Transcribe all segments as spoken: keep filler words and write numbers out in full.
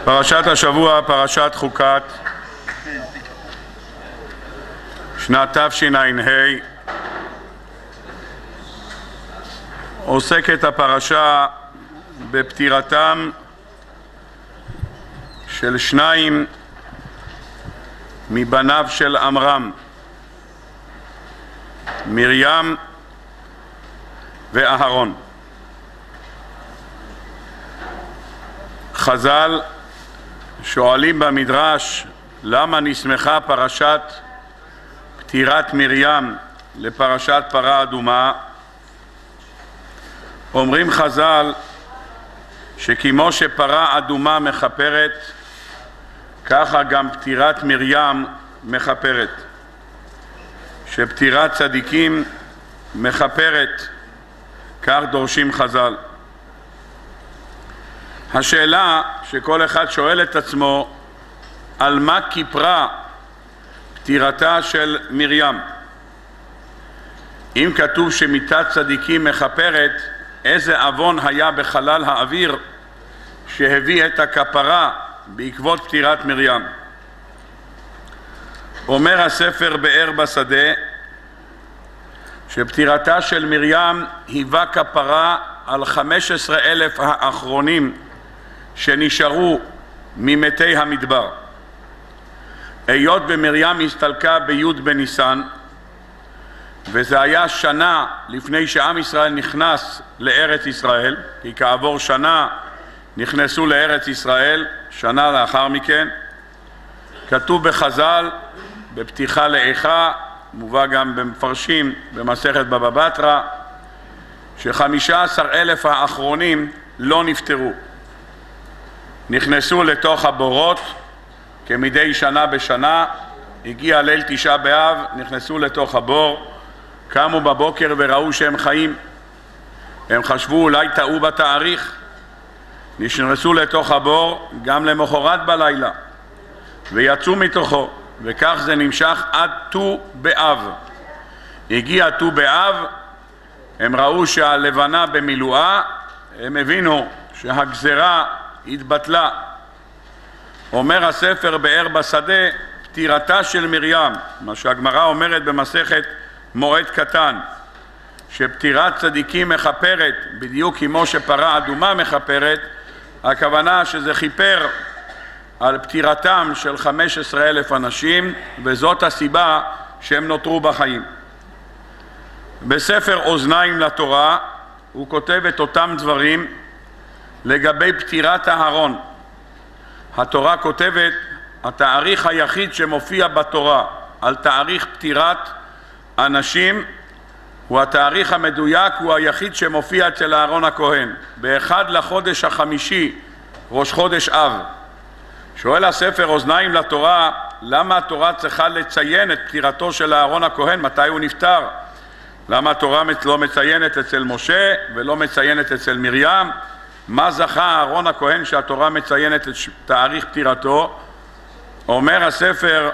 פרשת השבוע, פרשת חוקת, שנת תשע"ה. עוסקת הפרשה בפטירתם של שניים מבניו של עמרם, מרים ואהרון. חז"ל שואלים במדרש למה נסמכה פרשת פטירת מרים לפרשת פרה אדומה. אומרים חז"ל שכמו שפרה אדומה מחפרת, ככה גם פטירת מרים מחפרת, שפטירת צדיקים מחפרת, כך דורשים חז"ל. השאלה שכל אחד שואל את עצמו, על מה כיפרה פטירתה של מרים? אם כתוב שמיתת צדיקים מחפרת, איזה עוון היה בחלל האוויר שהביא את הכפרה בעקבות פטירת מרים? אומר הספר באר בשדה שפטירתה של מרים היווה כפרה על חמש עשרה אלף האחרונים שנשארו ממתי המדבר. היות במרים הסתלקה בי' בניסן, וזה היה שנה לפני שעם ישראל נכנס לארץ ישראל, כי כעבור שנה נכנסו לארץ ישראל, שנה לאחר מכן. כתוב בחז"ל בפתיחה לאיכה, מובא גם במפרשים במסכת בבא בתרא, שחמישה עשר אלף האחרונים לא נפטרו, נכנסו לתוך הבורות כמדי שנה בשנה. הגיע ליל תשעה באב, נכנסו לתוך הבור, קמו בבוקר וראו שהם חיים. הם חשבו אולי טעו בתאריך, נכנסו לתוך הבור גם למחרת בלילה ויצאו מתוכו, וכך זה נמשך עד ט"ו באב. הגיע ט"ו באב, הם ראו שהלבנה במילואה, הם הבינו שהגזרה התבטלה. אומר הספר באר בשדה, פטירתה של מרים, מה שהגמרא אומרת במסכת מועד קטן, שפטירת צדיקים מחפרת בדיוק כמו שפרה אדומה מחפרת, הכוונה שזה חיפר על פטירתם של חמש עשרה אלף אנשים, וזאת הסיבה שהם נותרו בחיים. בספר אוזניים לתורה הוא כותב את אותם דברים לגבי פטירת אהרון. התורה כותבת, התאריך היחיד שמופיע בתורה על תאריך פטירת אנשים הוא התאריך המדויק, הוא היחיד שמופיע אצל אהרון הכהן, באחד לחודש החמישי, ראש חודש אב. שואל הספר אוזניים לתורה, למה התורה צריכה לציין את פטירתו של אהרון הכהן, מתי הוא נפטר? למה התורה לא מציינת אצל משה ולא מציינת אצל מרים? מה זכה אהרון הכהן שהתורה מציינת את תאריך פטירתו? אומר הספר,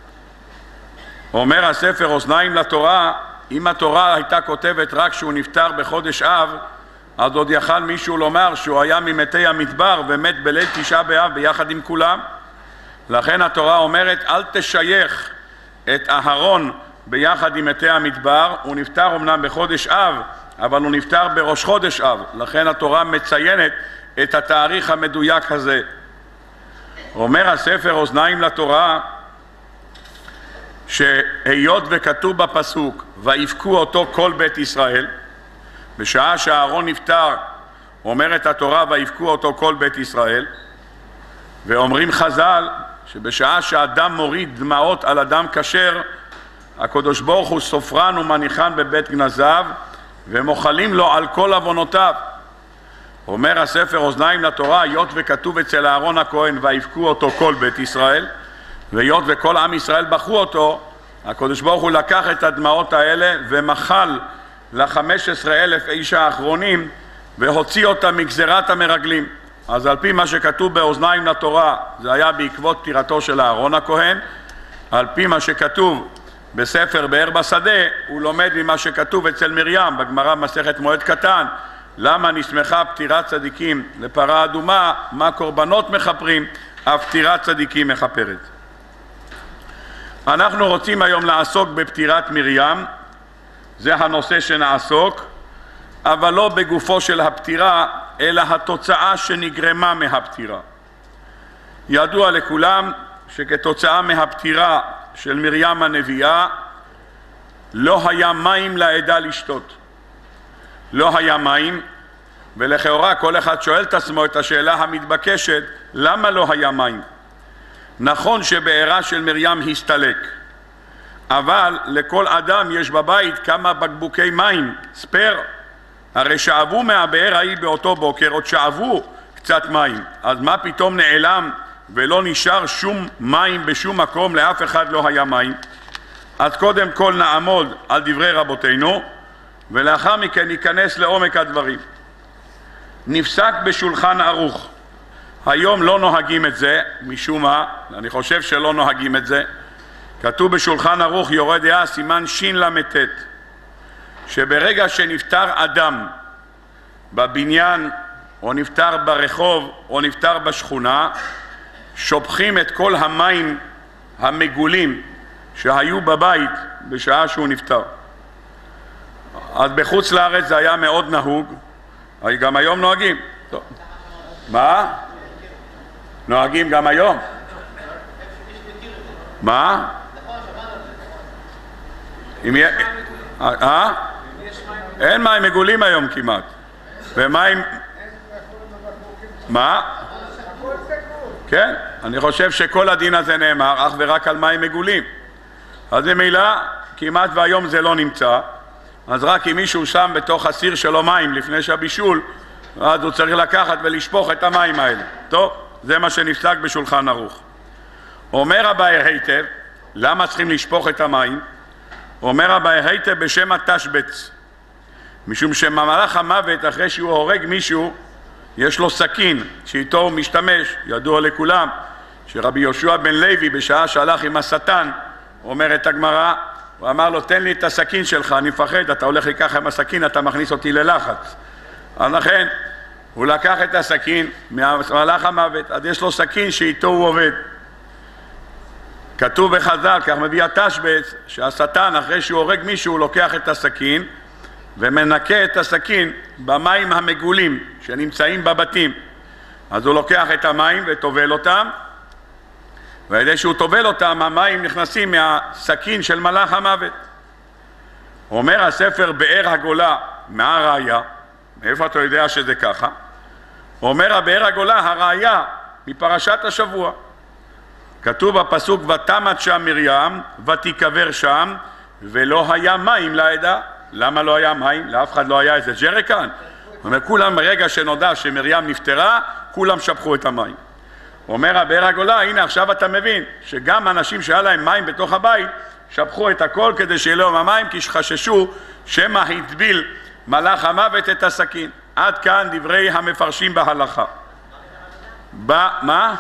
אומר הספר אוזניים לתורה, אם התורה הייתה כותבת רק שהוא נפטר בחודש אב, אז עוד יכל מישהו לומר שהוא היה ממתי המדבר ומת בליל תשעה באב ביחד עם כולם. לכן התורה אומרת, אל תשייך את אהרון ביחד עם מתי המדבר. הוא נפטר אמנם בחודש אב, אבל הוא נפטר בראש חודש אב. לכן התורה מציינת את התאריך המדויק הזה. אומר הספר אוזניים לתורה, שהיות וכתוב בפסוק ויבכו אותו כל בית ישראל, בשעה שאהרון נפטר אומרת התורה ויבכו אותו כל בית ישראל, ואומרים חז"ל שבשעה שאדם מוריד דמעות על אדם כשר, הקדוש ברוך הוא סופרן ומניחן בבית גנזיו ומוחלים לו על כל עוונותיו. אומר הספר אוזניים לתורה, היות וכתוב אצל אהרון הכהן ויבכו אותו כל בית ישראל, והיות וכל עם ישראל בכו אותו, הקדוש ברוך הוא לקח את הדמעות האלה ומחל ל-חמש עשרה אלף איש האחרונים והוציא אותם מגזרת המרגלים. אז על פי מה שכתוב באוזניים לתורה זה היה בעקבות פטירתו של אהרון הכהן. על פי מה שכתוב בספר באר בשדה הוא לומד ממה שכתוב אצל מרים בגמרא מסכת מועד קטן, למה נסמכה פטירת צדיקים לפרה אדומה, מה קורבנות מחפרים, אף פטירת צדיקים מחפרת. אנחנו רוצים היום לעסוק בפטירת מרים, זה הנושא שנעסוק, אבל לא בגופו של הפטירה, אלא התוצאה שנגרמה מהפטירה. ידוע לכולם שכתוצאה מהפטירה של מרים הנביאה לא היה מים לעדה לשתות. לא היה מים, ולכאורה כל אחד שואל את עצמו את השאלה המתבקשת, למה לא היה מים? נכון שבארה של מרים הסתלק, אבל לכל אדם יש בבית כמה בקבוקי מים, ספר, הרי שאבו מהבאר ההיא באותו בוקר, עוד שאבו קצת מים, אז מה פתאום נעלם ולא נשאר שום מים בשום מקום, לאף אחד לא היה מים? אז קודם כל נעמוד על דברי רבותינו, ולאחר מכן ניכנס לעומק הדברים. נפסק בשולחן ערוך, היום לא נוהגים את זה, משום מה, אני חושב שלא נוהגים את זה, כתוב בשולחן ערוך יורה דעה סימן שין למתת, שברגע שנפטר אדם בבניין או נפטר ברחוב או נפטר בשכונה, שופכים את כל המים המגולים שהיו בבית בשעה שהוא נפטר. אז בחוץ לארץ זה היה מאוד נהוג, גם היום נוהגים. טוב. מה? נוהגים גם היום? מה? אם יהיה... אה? אין מים מגולים היום כמעט. ומים... מה? כן, אני חושב שכל הדין הזה נאמר אך ורק על מים מגולים. אז ממילא כמעט והיום זה לא נמצא, אז רק אם מישהו שם בתוך הסיר שלו מים לפני שהבישול, אז הוא צריך לקחת ולשפוך את המים האלה. טוב, זה מה שנפסק בשולחן ערוך. אומר הבאי היטב, למה צריכים לשפוך את המים? אומר הבאי היטב בשם התשבץ, משום שבמהלך המוות אחרי שהוא הורג מישהו יש לו סכין שאיתו הוא משתמש. ידוע לכולם שרבי יהושע בן לוי בשעה שהלך עם השטן, אומרת הגמרא, הוא אמר לו תן לי את הסכין שלך, אני מפחד, אתה הולך לי ככה עם הסכין, אתה מכניס אותי ללחץ. אז לכן הוא לקח את הסכין מהלך המוות, אז יש לו סכין שאיתו הוא עובד. כתוב בחז"ל, כך מביא התשבץ, שהשטן אחרי שהוא הורג מישהו הוא לוקח את הסכין ומנקה את הסכין במים המגולים שנמצאים בבתים. אז הוא לוקח את המים וטובל אותם, ועל ידי שהוא טובל אותם המים נכנסים מהסכין של מלאך המוות. אומר הספר באר הגולה, מה הראיה? מאיפה אתה יודע שזה ככה? אומר הבאר הגולה, הראיה מפרשת השבוע. כתוב בפסוק ותמת שם מרים ותיקבר שם ולא היה מים לעדה. למה לא היה מים? לאף אחד לא היה איזה ג'ריקן. אומר כולם ברגע שנודע שמרים נפטרה כולם שפכו את המים. אומר הבאר הגולה, הנה עכשיו אתה מבין שגם אנשים שהיה להם מים בתוך הבית שפכו את הכל כדי שיהיה להם המים, כי חששו שמא הטביל מלאך המוות את הסכין. עד כאן דברי המפרשים בהלכה. בא, מה?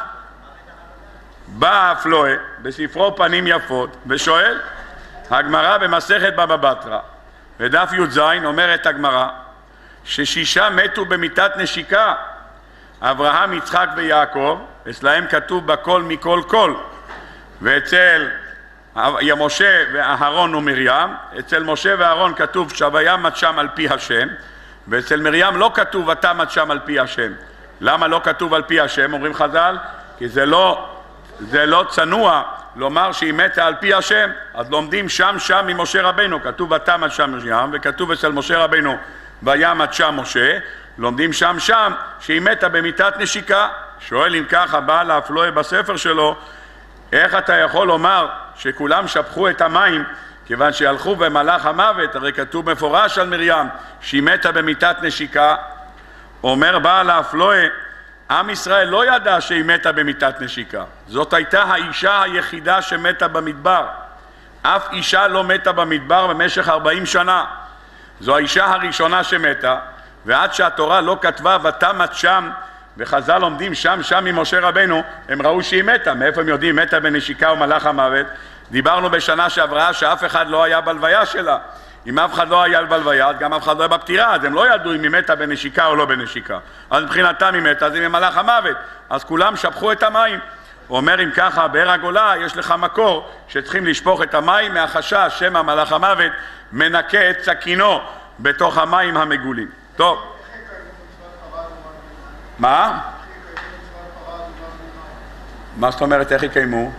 בא אפלואה בספרו פנים יפות ושואל, הגמרא במסכת בבא בתרא ודף י"ז אומרת הגמרא ששישה מתו במיתת נשיקה, אברהם, יצחק ויעקב, אצלהם כתוב בכל מכל כל, ואצל משה ואהרון ומרים, אצל משה ואהרון כתוב שוימת שם על פי השם, ואצל מרים לא כתוב ותמת שם על פי השם. למה לא כתוב על פי השם? אומרים חז"ל, כי זה לא, זה לא צנוע לומר שהיא מתה על פי השם. אז לומדים שם שם ממשה רבנו, כתוב ותמת שם מרים, וכתוב אצל משה רבנו וימת שם משה, לומדים שם שם שהיא מתה במיתת נשיקה. שואל אם ככה בעל האפלואה בספר שלו, איך אתה יכול לומר שכולם שפכו את המים כיוון שהלכו במלאך המוות? הרי כתוב מפורש על מרים שהיא מתה במיתת נשיקה. אומר בעל האפלואה, עם ישראל לא ידע שהיא מתה במיתת נשיקה, זאת הייתה האישה היחידה שמתה במדבר. אף אישה לא מתה במדבר במשך ארבעים שנה, זו האישה הראשונה שמתה, ועד שהתורה לא כתבה ותמת שם, וחז"ל לומדים שם שם ממשה רבנו, הם ראו שהיא מתה. מאיפה הם יודעים? מתה בנשיקה ומלאך המוות. דיברנו בשנה שעברה שאף אחד לא היה בלוויה שלה. אם אף אחד לא היה בלוויה, גם אף אחד לא היה בפטירה, אז הם לא ידעו אם היא מתה בנשיקה או לא בנשיקה. אז מבחינתם היא מתה, אז היא ממלאך המוות. אז כולם שפכו את המים. הוא אומר, אם ככה, באר הגולה יש לך מקור שצריכים לשפוך את המים מהחשש שמא מלאך המוות מנקה את סכינו בתוך המים המגולים. טוב. מה? מה זאת אומרת, איך יקיימו?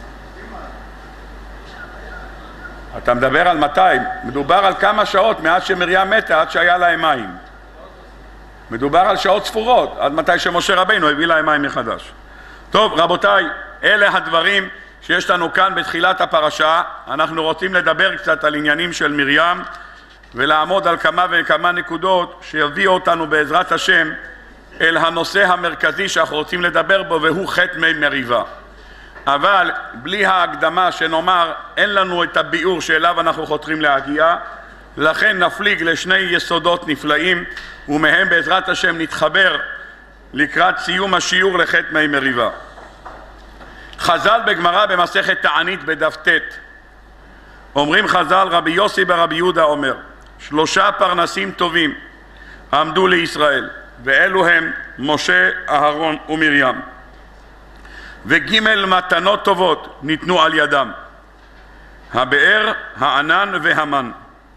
אתה מדבר על מתי? מדובר על כמה שעות מאז שמרים מתה עד שהיה להם מים. מדובר על שעות ספורות, עד מתי שמשה רבינו הביא להם מים מחדש. טוב, רבותיי, אלה הדברים שיש לנו כאן בתחילת הפרשה. אנחנו רוצים לדבר קצת על עניינים של מרים ולעמוד על כמה וכמה נקודות שיביאו אותנו בעזרת השם אל הנושא המרכזי שאנחנו רוצים לדבר בו, והוא חטא מי מריבה. אבל בלי ההקדמה שנאמר, אין לנו את הביאור שאליו אנחנו חותרים להגיע, לכן נפליג לשני יסודות נפלאים, ומהם בעזרת השם נתחבר לקראת סיום השיעור לחטא מי מריבה. חז"ל בגמרא במסכת תענית בדף ט' אומרים חז"ל, רבי יוסי ברבי יהודה אומר, שלושה פרנסים טובים עמדו לישראל, ואלו הם משה, אהרון ומרים, וגימל מתנות טובות ניתנו על ידם, הבאר, הענן והמן.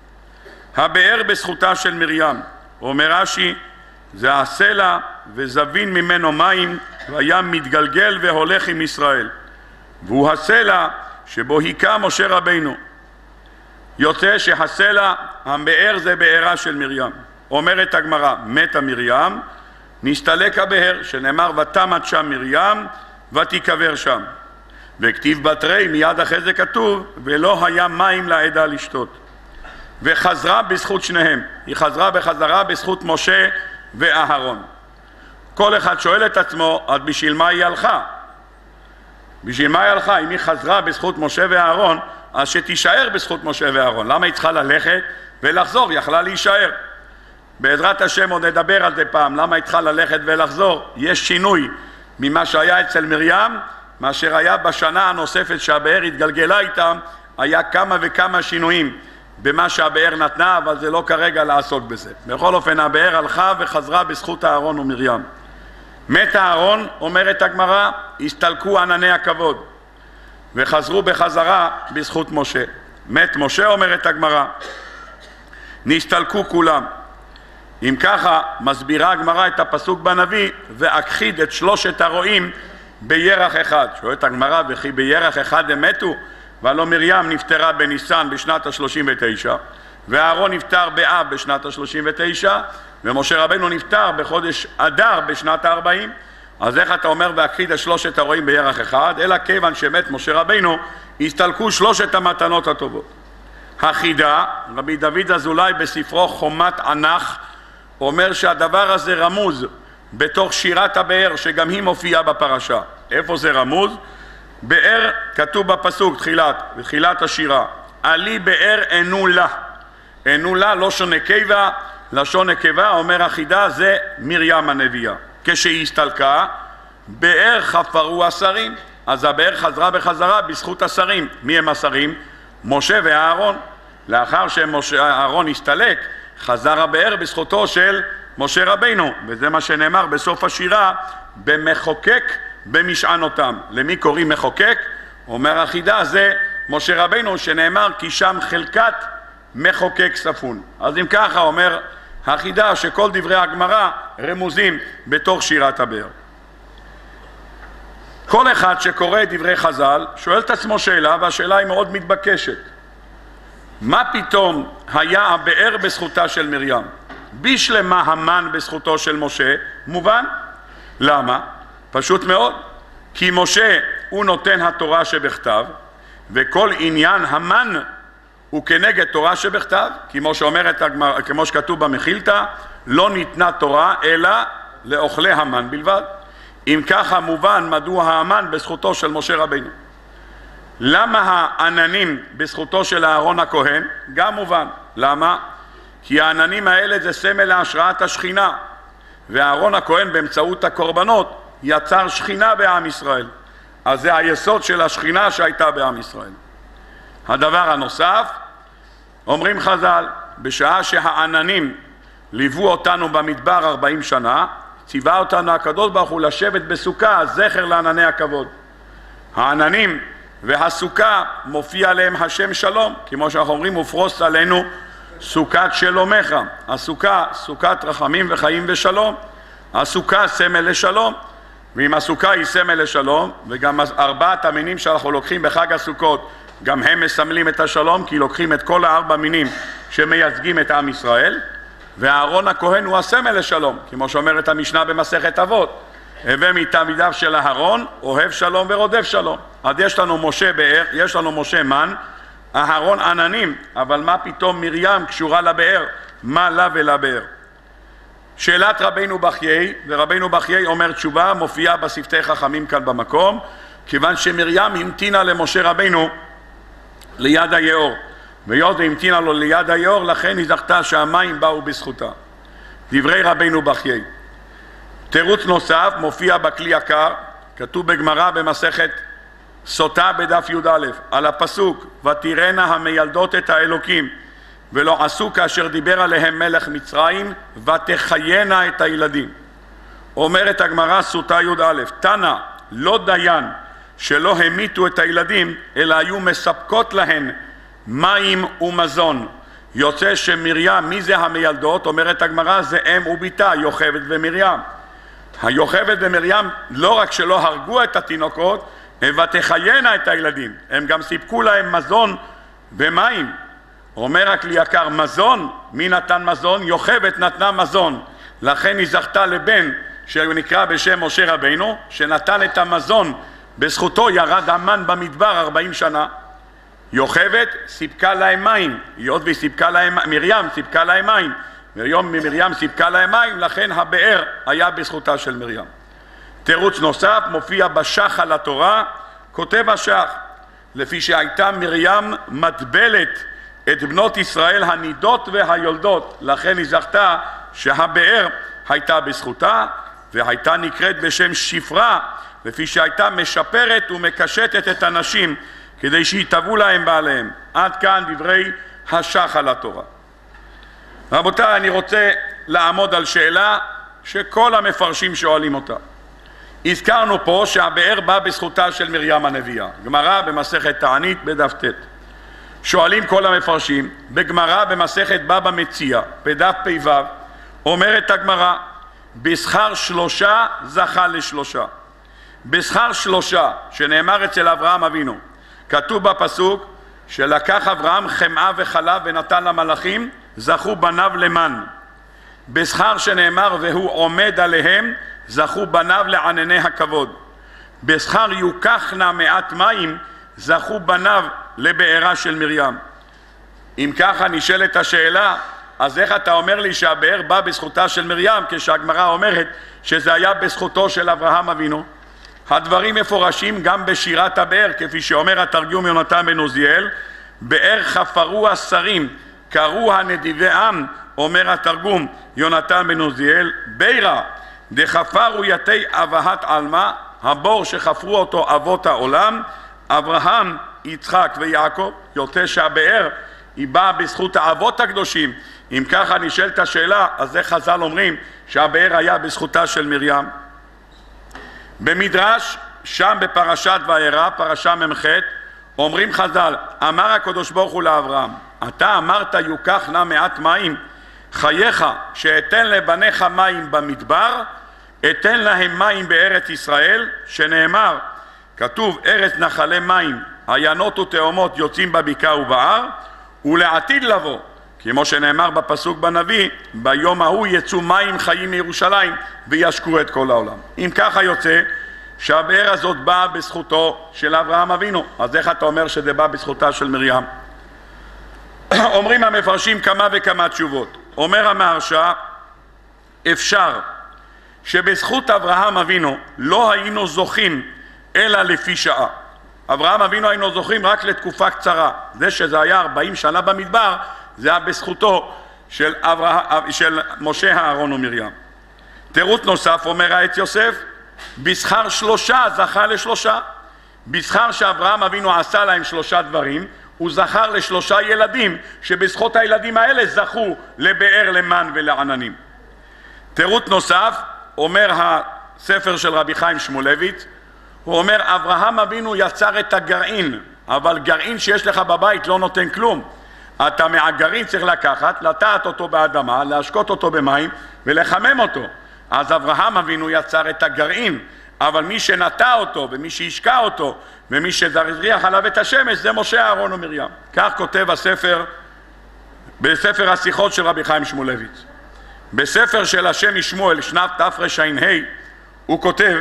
הבאר בזכותה של מרים, אומר רש"י, זה הסלע וזבין ממנו מים, והיה מתגלגל והולך עם ישראל, והוא הסלע שבו היכה משה רבינו. יוצא שהסלע, הבאר, זה בארה של מרים. אומרת הגמרא, מתה מרים, נסתלק הבאר, שנאמר ותמת שם מרים ותיקבר שם. וכתיב בתרי, מיד אחרי זה כתוב, ולא היה מים לעדה לשתות. וחזרה בזכות שניהם, היא חזרה בחזרה בזכות משה ואהרון. כל אחד שואל את עצמו, אז בשביל מה היא הלכה? בשביל מה היא הלכה? אם היא חזרה בזכות משה ואהרון, אז שתישאר בזכות משה ואהרון. למה היא צריכה ללכת ולחזור? היא יכלה להישאר. בעזרת השם עוד נדבר על זה פעם, למה היא צריכה ללכת ולחזור. יש שינוי ממה שהיה אצל מרים, מאשר היה בשנה הנוספת שהבאר התגלגלה איתם, היה כמה וכמה שינויים במה שהבאר נתנה, אבל זה לא כרגע לעסוק בזה. בכל אופן, הבאר הלכה וחזרה בזכות אהרון ומרים. מת אהרון, אומרת הגמרא, הסתלקו ענני הכבוד, וחזרו בחזרה בזכות משה. מת משה, אומרת הגמרא, נסתלקו כולם. אם ככה, מסבירה הגמרא את הפסוק בנביא, והכחיד את שלושת הרועים בירח אחד. שואלת הגמרא, וכי בירח אחד הם מתו? והלא מרים נפטרה בניסן בשנת ה-שלושים ותשע, ואהרון נפטר באב בשנת ה-שלושים ותשע, ומשה רבינו נפטר בחודש אדר בשנת ה-ארבעים. אז איך אתה אומר והכחיד את שלושת הרועים בירח אחד? אלא כיוון שמת משה רבינו, הסתלקו שלושת המתנות הטובות. החידה, רבי דוד אזולאי בספרו חומת ענך, אומר שהדבר הזה רמוז בתוך שירת הבאר, שגם היא מופיעה בפרשה. איפה זה רמוז? באר, כתוב בפסוק תחילת, בתחילת השירה, עלי באר ענו לה. ענו לה, לא שון נקבה, לשון נקבה, אומר החידה, זה מרים הנביאה. כשהיא הסתלקה, באר חפרו השרים. אז הבאר חזרה בחזרה בזכות השרים. מי הם השרים? משה ואהרון. לאחר שאהרון הסתלק, חזר הבאר בזכותו של משה רבינו, וזה מה שנאמר בסוף השירה, במחוקק במשענותם. למי קוראים מחוקק? אומר החידה, זה משה רבינו, שנאמר כי שם חלקת מחוקק ספון. אז אם ככה אומר החידה שכל דברי הגמרא רמוזים בתוך שירת הבאר. כל אחד שקורא את דברי חז"ל שואל את עצמו שאלה, והשאלה היא מאוד מתבקשת. מה פתאום היה הבאר בזכותה של מרים? בשלמה המן בזכותו של משה? מובן. למה? פשוט מאוד. כי משה הוא נותן התורה שבכתב, וכל עניין המן הוא כנגד תורה שבכתב, כמו שאומרת, כמו שכתוב במחילתא, לא ניתנה תורה אלא לאוכלי המן בלבד. אם ככה מובן מדוע המן בזכותו של משה רבינו. למה העננים בזכותו של אהרון הכהן? גם מובן. למה? כי העננים האלה זה סמל להשראת השכינה, ואהרון הכהן באמצעות הקורבנות יצר שכינה בעם ישראל. אז זה היסוד של השכינה שהייתה בעם ישראל. הדבר הנוסף, אומרים חז"ל, בשעה שהעננים ליוו אותנו במדבר ארבעים שנה, ציווה אותנו הקדוש ברוך הוא לשבת בסוכה, זכר לענני הכבוד. העננים והסוכה מופיע עליהם השם שלום, כמו שאנחנו אומרים, ופרוס עלינו סוכת שלומך. הסוכה, סוכת רחמים וחיים ושלום. הסוכה סמל לשלום, ואם הסוכה היא סמל לשלום, וגם ארבעת המינים שאנחנו לוקחים בחג הסוכות, גם הם מסמלים את השלום, כי לוקחים את כל הארבע מינים שמייצגים את עם ישראל, ואהרון הכהן הוא הסמל לשלום, כמו שאומרת המשנה במסכת אבות, הווה מתלמידיו של אהרון, אוהב שלום ורודף שלום. אז יש לנו משה באר, יש לנו משה מן, אהרון עננים, אבל מה פתאום מרים קשורה לבאר? מה לה ולבאר? שאלת רבינו בחיי, ורבינו בחיי אומר תשובה, מופיעה בשפתי חכמים כאן במקום, כיוון שמרים המתינה למשה רבינו ליד היאור, והיות והמתינה לו ליד היאור, לכן היא זכתה שהמים באו בזכותה. דברי רבינו בחיי. תירוץ נוסף מופיע בכלי יקר, כתוב בגמרא במסכת סוטה בדף י"א, על הפסוק ותראינה המילדות את האלוקים ולא עשו כאשר דיבר עליהם מלך מצרים ותחיינה את הילדים. אומרת הגמרא סוטה י"א, תנא לא דיין שלא המיתו את הילדים אלא היו מספקות להן מים ומזון. יוצא שמרים, מי זה המילדות? אומרת הגמרא זה אם וביתה, יוכבד ומרים. היוכבד ומרים לא רק שלא הרגו את התינוקות, ותחיינה את הילדים, הם גם סיפקו להם מזון ומים. אומר הכלי יקר, מזון, מי נתן מזון? יוכבד נתנה מזון, לכן היא זכתה לבן שנקרא בשם משה רבינו, שנתן את המזון, בזכותו ירד המן במדבר ארבעים שנה. יוכבד סיפקה להם מים, היות והיא סיפקה להם, מרים סיפקה להם מים, והיום מרים סיפקה להם מים, לכן הבאר היה בזכותה של מרים. תירוץ נוסף מופיע בשח על התורה, כותב השח, לפי שהייתה מרים מטבלת את בנות ישראל הנידות והיולדות, לכן היא זכתה שהבאר הייתה בזכותה, והייתה נקראת בשם שפרה, לפי שהייתה משפרת ומקשטת את הנשים, כדי שיטבו להם בעליהם. עד כאן דברי השח על התורה. רבותיי, אני רוצה לעמוד על שאלה שכל המפרשים שואלים אותה. הזכרנו פה שהבאר בא בזכותה של מרים הנביאה. גמרא במסכת תענית בדף ט'. שואלים כל המפרשים, בגמרא במסכת בבא מציעא בדף פ"ו, אומרת הגמרא, בשכר שלושה זכה לשלושה. בשכר שלושה שנאמר אצל אברהם אבינו, כתוב בפסוק שלקח אברהם חמאה וחלב ונתן למלאכים, זכו בניו למן. בשכר שנאמר והוא עומד עליהם, זכו בניו לענני הכבוד. בשכר יוקחנה מעט מים, זכו בניו לבארה של מרים. אם ככה נשאלת השאלה, אז איך אתה אומר לי שהבאר בא בזכותה של מרים, כשהגמרא אומרת שזה היה בזכותו של אברהם אבינו? הדברים מפורשים גם בשירת הבאר, כפי שאומר התרגום יונתן בן עוזיאל, באר חפרו השרים, קראו הנדיבי עם, אומר התרגום יונתן בן עוזיאל, בירה דחפרו יתי אבהת עלמא, הבור שחפרו אותו אבות העולם, אברהם, יצחק ויעקב. יוצא שהבאר היא באה בזכות האבות הקדושים. אם ככה נשאלת השאלה, אז איך חז"ל אומרים שהבאר היה בזכותה של מרים? במדרש, שם בפרשת וירא, פרשה ממ"ח, אומרים חז"ל, אמר הקדוש ברוך הוא לאברהם, אתה אמרת יוקח נא מעט מים, חייך שאתן לבניך מים במדבר, אתן להם מים בארץ ישראל, שנאמר, כתוב ארץ נחלי מים, עיינות ותאומות יוצאים בבקעה ובהר, ולעתיד לבוא, כמו שנאמר בפסוק בנביא, ביום ההוא יצאו מים חיים מירושלים וישקו את כל העולם. אם ככה יוצא שהבאר הזאת באה בזכותו של אברהם אבינו, אז איך אתה אומר שזה בא בזכותה של מרים? אומרים המפרשים כמה וכמה תשובות. אומר המהרש"א, אפשר שבזכות אברהם אבינו לא היינו זוכים אלא לפי שעה. אברהם אבינו היינו זוכים רק לתקופה קצרה. זה שזה היה ארבעים שנה במדבר, זה היה בזכותו של, אברהם, של משה, אהרון ומרים. תירוץ נוסף אומר העץ יוסף, בשכר שלושה זכה לשלושה. בשכר שאברהם אבינו עשה להם שלושה דברים, הוא זכר לשלושה ילדים, שבזכות הילדים האלה זכו לבאר למן ולעננים. תירוץ נוסף, אומר הספר של רבי חיים שמואלביץ, הוא אומר, אברהם אבינו יצר את הגרעין, אבל גרעין שיש לך בבית לא נותן כלום. אתה מהגרעין צריך לקחת, לטעת אותו באדמה, להשקות אותו במים ולחמם אותו. אז אברהם אבינו יצר את הגרעין, אבל מי שנטע אותו ומי שהשקע אותו ומי שזריח עליו את השמש זה משה, אהרון ומרים. כך כותב הספר, בספר השיחות של רבי חיים שמואלביץ. בספר של השם משמואל, שנת תרע"ה, הוא כותב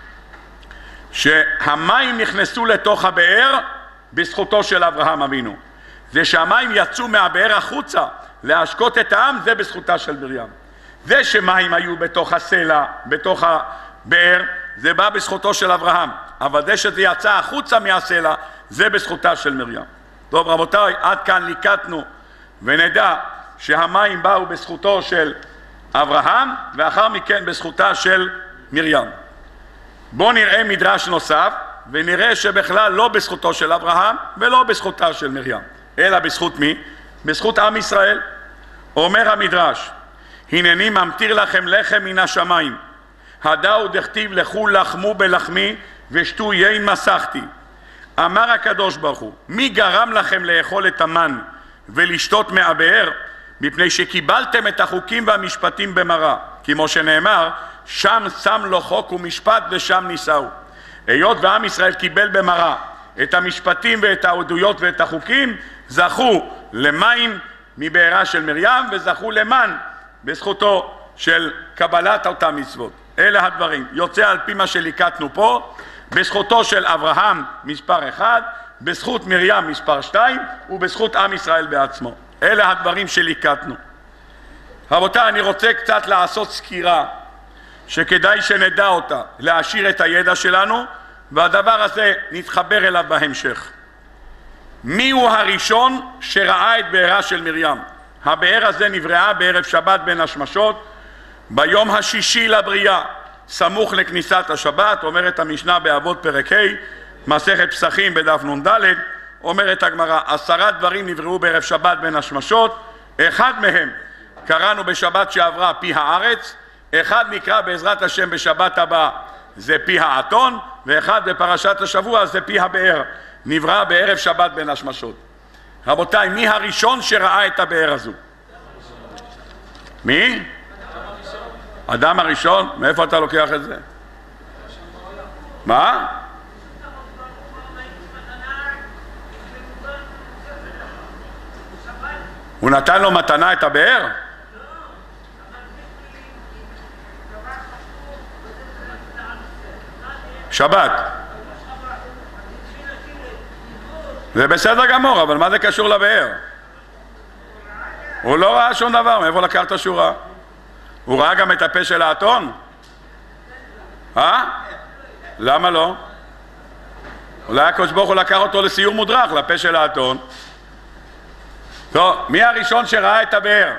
שהמים נכנסו לתוך הבאר בזכותו של אברהם אבינו. זה שהמים יצאו מהבאר החוצה להשקות את העם, זה בזכותה של מרים. זה שמים היו בתוך הסלע, בתוך הבאר, זה בא בזכותו של אברהם. אבל זה שזה יצא החוצה מהסלע, זה בזכותה של מרים. טוב רבותיי, עד כאן ליקטנו ונדע שהמים באו בזכותו של אברהם ואחר מכן בזכותה של מרים. בואו נראה מדרש נוסף ונראה שבכלל לא בזכותו של אברהם ולא בזכותה של מרים, אלא בזכות מי? בזכות עם ישראל. אומר המדרש, הנני ממטיר לכם לחם מן השמיים, הדאו דכתיב לכו לחמו בלחמי ושתו יין מסכתי. אמר הקדוש ברוך הוא, מי גרם לכם לאכול את המן ולשתות מהבאר? מפני שקיבלתם את החוקים והמשפטים במראה, כמו שנאמר, שם שם לו חוק ומשפט ושם נישאו. היות ועם ישראל קיבל במראה את המשפטים ואת העדויות ואת החוקים, זכו למים מבארה של מרים וזכו למן בזכותו של קבלת אותם מצוות. אלה הדברים. יוצא על פי מה שליקטנו פה, בזכותו של אברהם מספר אחד, בזכות מרים מספר שתיים, ובזכות עם ישראל בעצמו. אלה הדברים שליקטנו. רבותיי, אני רוצה קצת לעשות סקירה שכדאי שנדע אותה, להעשיר את הידע שלנו, והדבר הזה נתחבר אליו בהמשך. מי הוא הראשון שראה את בארה של מרים? הבאר הזה נבראה בערב שבת בין השמשות, ביום השישי לבריאה, סמוך לכניסת השבת. אומרת המשנה באבות פרק ה', מסכת פסחים בדף נ"ד, אומרת הגמרא, עשרה דברים נבראו בערב שבת בין השמשות, אחד מהם קראנו בשבת שעברה פי הארץ, אחד נקרא בעזרת השם בשבת הבאה זה פי האתון, ואחד בפרשת השבוע זה פי הבאר, נברא בערב שבת בין השמשות. רבותיי, מי הראשון שראה את הבאר הזו? מי? אדם הראשון? מאיפה אתה לוקח את זה? מה? הוא נתן לו מתנה את הבאר? שבת. זה בסדר גמור, אבל מה זה קשור לבאר? הוא לא ראה שום דבר, מאיפה לקח את השורה? הוא ראה גם את הפה של האתון? אה? למה לא? אולי הקדוש ברוך הוא לקח אותו לסיור מודרך, לפה של האתון. טוב, מי הראשון שראה את הבאר?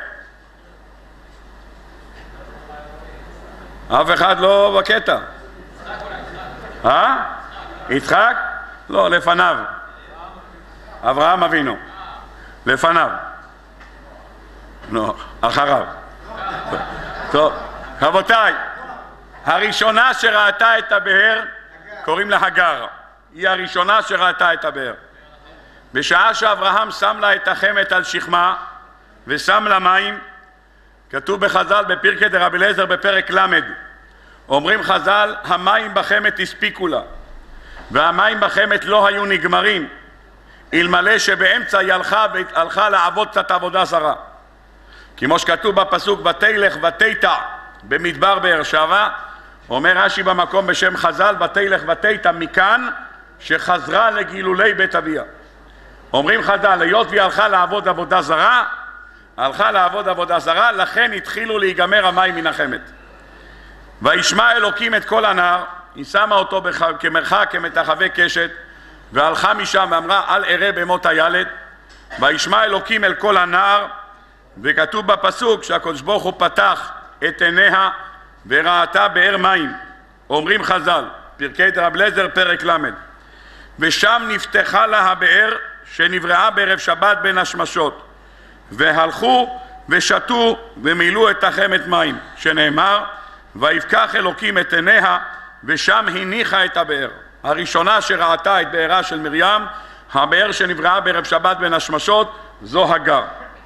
אף אחד לא בקטע. אה? יצחק? לא, לפניו. אברהם אבינו. לפניו. לא, אחריו. טוב, רבותיי, הראשונה שראתה את הבאר קוראים לה הגר. היא הראשונה שראתה את הבאר. בשעה שאברהם שם לה את החמת על שכמה ושם לה מים, כתוב בחז"ל בפרקי דרבי אליעזר בפרק למד, אומרים חז"ל, המים בחמת הספיקו לה, והמים בחמת לא היו נגמרים, אלמלא שבאמצע היא הלכה והלכה לעבוד קצת עבודה זרה. כמו שכתוב בפסוק, ותלך ותיטע במדבר באר שבע, אומר רש"י במקום בשם חז"ל, ותלך ותיטע מכאן שחזרה לגילולי בית אביה. אומרים חז"ל, היות והיא הלכה לעבוד עבודה זרה, הלכה לעבוד עבודה זרה, לכן התחילו להיגמר המים מן החמת. וישמע אלוקים את כל הנער, היא שמה אותו בח... כמרחק כמתחווה קשת, והלכה משם ואמרה, אל אראה במות הילד. וישמע אלוקים אל כל הנער, וכתוב בפסוק שהקדוש ברוך הוא פתח את עיניה וראתה באר מים. אומרים חז"ל, פרקי דרבי אליעזר פרק למד, ושם נפתחה לה הבאר שנבראה בערב שבת בין השמשות, והלכו ושתו ומילאו את החמת מים, שנאמר, ויפקח אלוקים את עיניה, ושם הניחה את הבאר. הראשונה שראתה את בארה של מרים, הבאר שנבראה בערב שבת בין השמשות, זו הגר.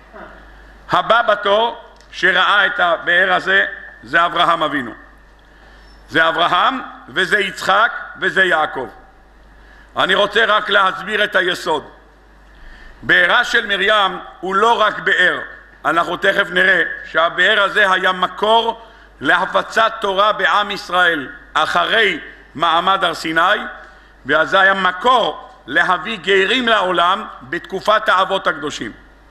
הבא בתור שראה את הבאר הזה זה אברהם אבינו. זה אברהם וזה יצחק וזה יעקב. אני רוצה רק להסביר את היסוד. בארה של מרים הוא לא רק באר, אנחנו תכף נראה שהבאר הזה היה מקור להפצת תורה בעם ישראל אחרי מעמד הר סיני, וזה היה מקור להביא גרים לעולם בתקופת האבות הקדושים.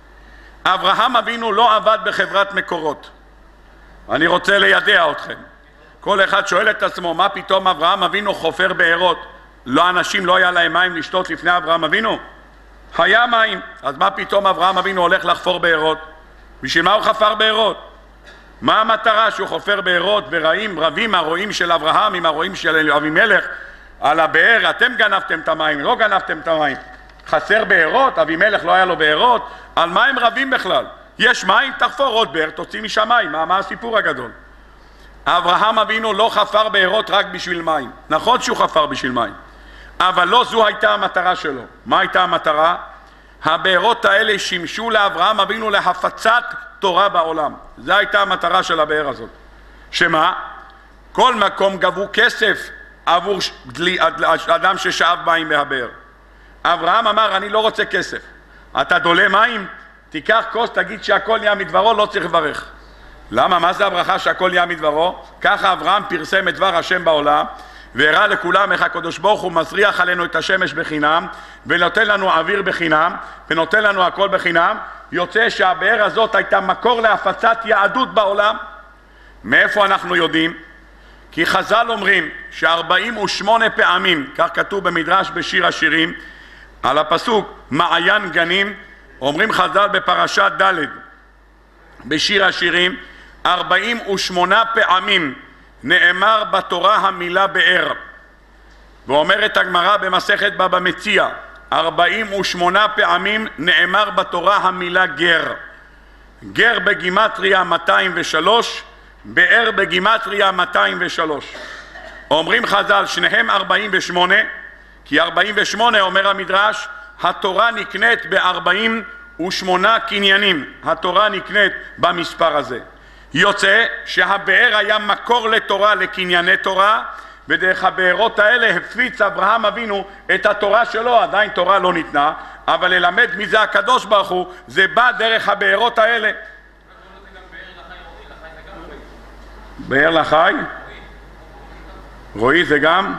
אברהם אבינו לא עבד בחברת מקורות. אני רוצה לידע אתכם. כל אחד שואל את עצמו, מה פתאום אברהם אבינו חופר בארות? לא, אנשים לא היה להם מים לשתות לפני אברהם אבינו? היה מים, אז מה פתאום אברהם אבינו הולך לחפור בארות? בשביל מה הוא חפר בארות? מה המטרה שהוא חופר בארות ורעים, רבים הרועים של אברהם עם הרועים של אבימלך על הבאר? אתם גנבתם את המים, לא גנבתם את המים. חסר בארות, אבימלך לא היה לו בארות, על מה הם רבים בכלל? יש מים, תחפור עוד באר, תוציא משם מים. מה, מה הסיפור הגדול? אברהם אבינו לא חפר בארות רק בשביל מים. נכון שהוא חפר בשביל מים, אבל לא זו הייתה המטרה שלו. מה הייתה המטרה? הבארות האלה שימשו לאברהם אבינו להפצת תורה בעולם. זו הייתה המטרה של הבאר הזאת. שמה? כל מקום גבו כסף עבור אדם ששאב מים מהבאר. אברהם אמר, אני לא רוצה כסף. אתה דולה מים? תיקח כוס, תגיד שהכל נהיה מדברו, לא צריך לברך. למה? מה זה הברכה שהכל נהיה מדברו? ככה אברהם פרסם את דבר השם בעולם, והראה לכולם איך הקדוש ברוך הוא מזריח עלינו את השמש בחינם, ונותן לנו אוויר בחינם, ונותן לנו הכל בחינם. יוצא שהבאר הזאת הייתה מקור להפצת יהדות בעולם. מאיפה אנחנו יודעים? כי חז"ל אומרים ש-ארבעים ושמונה פעמים, כך כתוב במדרש בשיר השירים, על הפסוק מעיין גנים, אומרים חז"ל בפרשת ד' בשיר השירים, ארבעים ושמונה פעמים נאמר בתורה המילה באר. ואומרת הגמרא במסכת בבא מציעא, ארבעים ושמונה פעמים נאמר בתורה המילה גר. גר בגימטריה מאתיים ושלוש, באר בגימטריה מאתיים ושלוש. אומרים חז"ל שניהם ארבעים ושמונה, כי ארבעים ושמונה אומר המדרש, התורה נקנית ב-ארבעים ושמונה קניינים. התורה נקנית במספר הזה. יוצא שהבאר היה מקור לתורה, לקנייני תורה, ודרך הבארות האלה הפיץ אברהם אבינו את התורה שלו. עדיין תורה לא ניתנה, אבל ללמד מי זה הקדוש ברוך הוא, זה בא דרך הבארות האלה. באר לחי? רועי זה גם?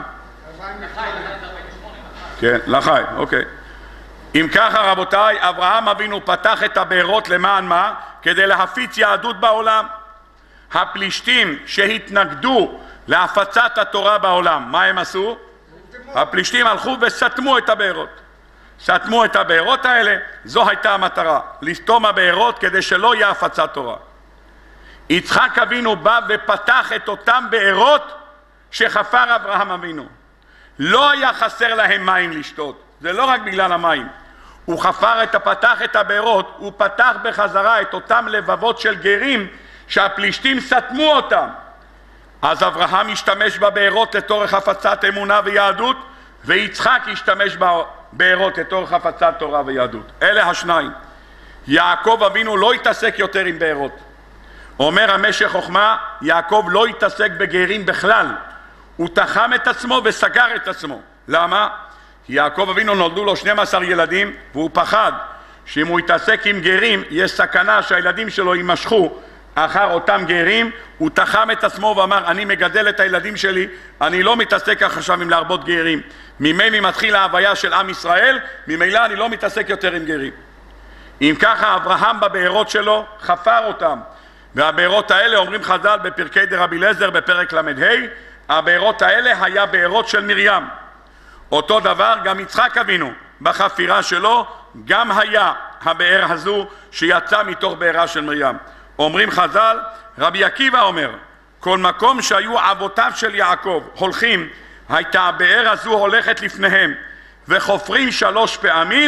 כן, לחי, אוקיי. אם ככה רבותיי, אברהם אבינו פתח את הבארות למען מה? כדי להפיץ יהדות בעולם. הפלישתים שהתנגדו להפצת התורה בעולם, מה הם עשו? הפלישתים הלכו וסתמו את הבארות. סתמו את הבארות האלה, זו הייתה המטרה, לסתום הבארות כדי שלא יהיה הפצת תורה. יצחק אבינו בא ופתח את אותם בארות שחפר אברהם אבינו. לא היה חסר להם מים לשתות, זה לא רק בגלל המים. הוא חפר את, פתח את הבארות, הוא פתח בחזרה את אותם לבבות של גרים שהפלישתים סתמו אותם. אז אברהם השתמש בבארות לתורך הפצת אמונה ויהדות, ויצחק השתמש בבארות לתורך הפצת תורה ויהדות. אלה השניים. יעקב אבינו לא התעסק יותר עם בארות. אומר המשך חוכמה, יעקב לא התעסק בגרים בכלל. הוא תחם את עצמו וסגר את עצמו. למה? יעקב אבינו נולדו לו שנים עשר ילדים, והוא פחד שאם הוא יתעסק עם גרים, יש סכנה שהילדים שלו יימשכו אחר אותם גרים. הוא תחם את עצמו ואמר, אני מגדל את הילדים שלי, אני לא מתעסק עכשיו עם להרבות גרים. ממני מתחיל ההוויה של עם ישראל, ממילא אני לא מתעסק יותר עם גרים. אם ככה אברהם בבארות שלו חפר אותם, והבארות האלה אומרים חז"ל בפרקי דרבי אליעזר בפרק למ"ה, הבארות האלה היה בארות של מרים. אותו דבר גם יצחק אבינו בחפירה שלו גם היה הבאר הזו שיצא מתוך בארה של מרים. אומרים חז"ל, רבי עקיבא אומר, כל מקום שהיו אבותיו של יעקב הולכים, הייתה הבאר הזו הולכת לפניהם, וחופרים שלוש פעמים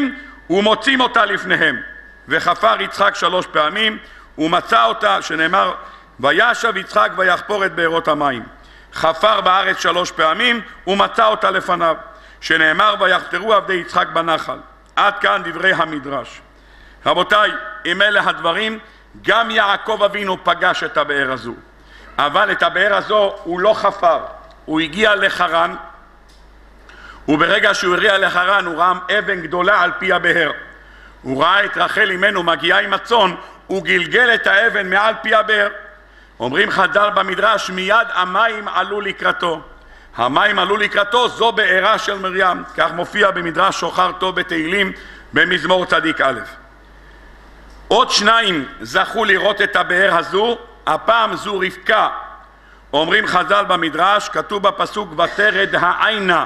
ומוצאים אותה לפניהם. וחפר יצחק שלוש פעמים, ומצא אותה, שנאמר, וישב יצחק ויחפור את בארות המים. חפר בארץ שלוש פעמים, ומצא אותה לפניו, שנאמר, ויחפרו עבדי יצחק בנחל. עד כאן דברי המדרש. רבותיי, אם אלה הדברים, גם יעקב אבינו פגש את הבאר הזו. אבל את הבאר הזו הוא לא חפר, הוא הגיע לחרן, וברגע שהוא הגיע לחרן הוא ראה אבן גדולה על פי הבאר. הוא ראה את רחל אמנו מגיעה עם הצאן, הוא גלגל את האבן מעל פי הבאר. אומרים חז"ל במדרש, מיד המים עלו לקראתו. המים עלו לקראתו, זו בארה של מרים, כך מופיע במדרש שוחר טוב בתהילים במזמור צדיק א'. עוד שניים זכו לראות את הבאר הזו, הפעם זו רבקה. אומרים חז"ל במדרש, כתוב בפסוק, ותרד העינה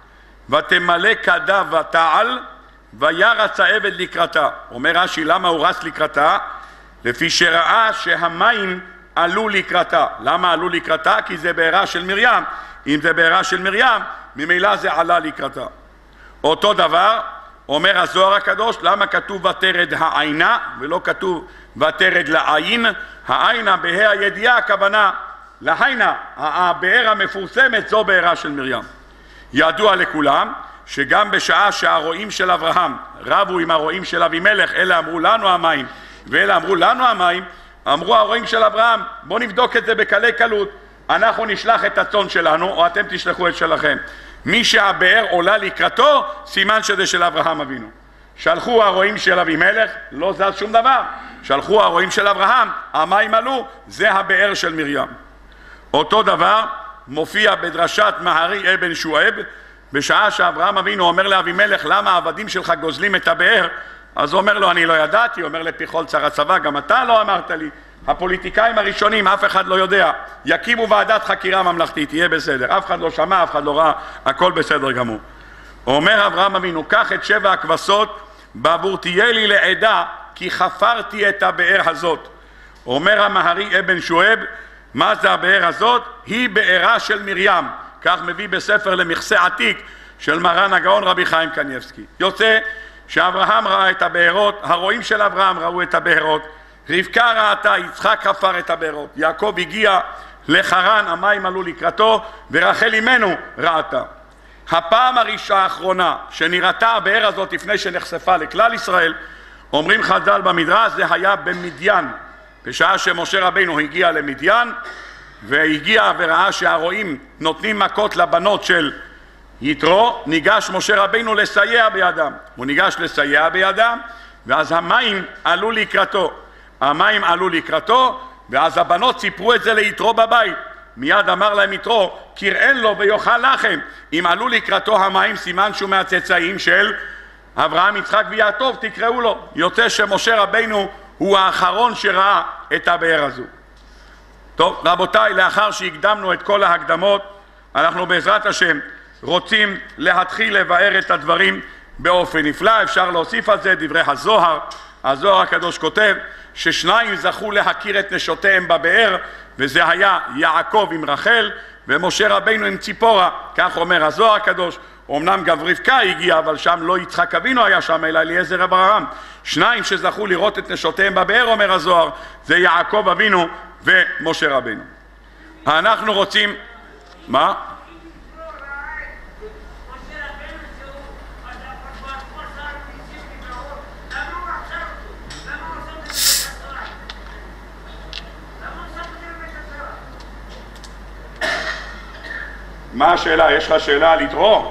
ותמלא כדה ותעל וירץ העבד לקראתה. אומר רש"י, למה הוא רץ לקראתה? לפי שראה שהמים עלו לקראתה. למה עלו לקראתה? כי זה בארה של מרים. אם זה בארה של מרים, ממילא זה עלה לקראתה. אותו דבר אומר הזוהר הקדוש, למה כתוב ותרד העינה ולא כתוב ותרד לעין? העינה בה"א הידיעה, הכוונה לעינה, הבאר המפורסמת, זו בארה של מרים. ידוע לכולם שגם בשעה שהרועים של אברהם רבו עם הרועים של אבימלך, אלה אמרו לנו המים ואלה אמרו לנו המים, אמרו הרועים של אברהם, בוא נבדוק את זה בקלי קלות, אנחנו נשלח את הצאן שלנו או אתם תשלחו את שלכם. מי שהבאר עולה לקראתו, סימן שזה של אברהם אבינו. שלחו הרועים של אבימלך, לא זז שום דבר. שלחו הרועים של אברהם, המים עלו, זה הבאר של מרים. אותו דבר מופיע בדרשת מהרי אבן שועב, בשעה שאברהם אבינו אומר לאבימלך, למה העבדים שלך גוזלים את הבאר? אז הוא אומר לו, אני לא ידעתי. אומר לפי כל צר הצבא, גם אתה לא אמרת לי. הפוליטיקאים הראשונים, אף אחד לא יודע, יקימו ועדת חקירה ממלכתית, יהיה בסדר. אף אחד לא שמע, אף אחד לא ראה, הכל בסדר גמור. אומר אברהם אבינו, קח את שבע הכבשות, בעבור תהיה לי לעדה, כי חפרתי את הבאר הזאת. אומר המהרי אבן שועב, מה זה הבאר הזאת? היא בארה של מרים. כך מביא בספר למכסה עתיק של מרן הגאון רבי חיים קניבסקי. יוצא שאברהם ראה את הבארות, הרועים של אברהם ראו את הבארות, רבקה ראתה, יצחק חפר את הבארות, יעקב הגיע לחרן, המים עלו לקראתו, ורחל אמנו ראתה. הפעם הראשונה האחרונה שנראתה הבאר הזאת לפני שנחשפה לכלל ישראל, אומרים חז"ל במדרש, זה היה במדיין, בשעה שמשה רבינו הגיע למדיין, והגיע וראה שהרועים נותנים מכות לבנות של יתרו, ניגש משה רבינו לסייע בידם. הוא ניגש לסייע בידם, ואז המים עלו לקראתו. המים עלו לקראתו, ואז הבנות סיפרו את זה ליתרו בבית. מיד אמר להם יתרו, קראן לו ויאכל לחם. אם עלו לקראתו המים, סימן שהוא מהצאצאים של אברהם, יצחק ויעקב, תקראו לו. יוצא שמשה רבינו הוא האחרון שראה את הבאר הזו. טוב, רבותיי, לאחר שהקדמנו את כל ההקדמות, אנחנו בעזרת השם רוצים להתחיל לבאר את הדברים באופן נפלא. אפשר להוסיף על זה דברי הזוהר. הזוהר הקדוש כותב ששניים זכו להכיר את נשותיהם בבאר, וזה היה יעקב עם רחל ומשה רבינו עם ציפורה. כך אומר הזוהר הקדוש. אמנם גם רבקה הגיעה, אבל שם לא יצחק אבינו היה שם, אלא אליעזר אברהם. שניים שזכו לראות את נשותיהם בבאר, אומר הזוהר, זה יעקב אבינו ומשה רבינו. אנחנו רוצים... מה? מה השאלה? יש לך שאלה על יתרו?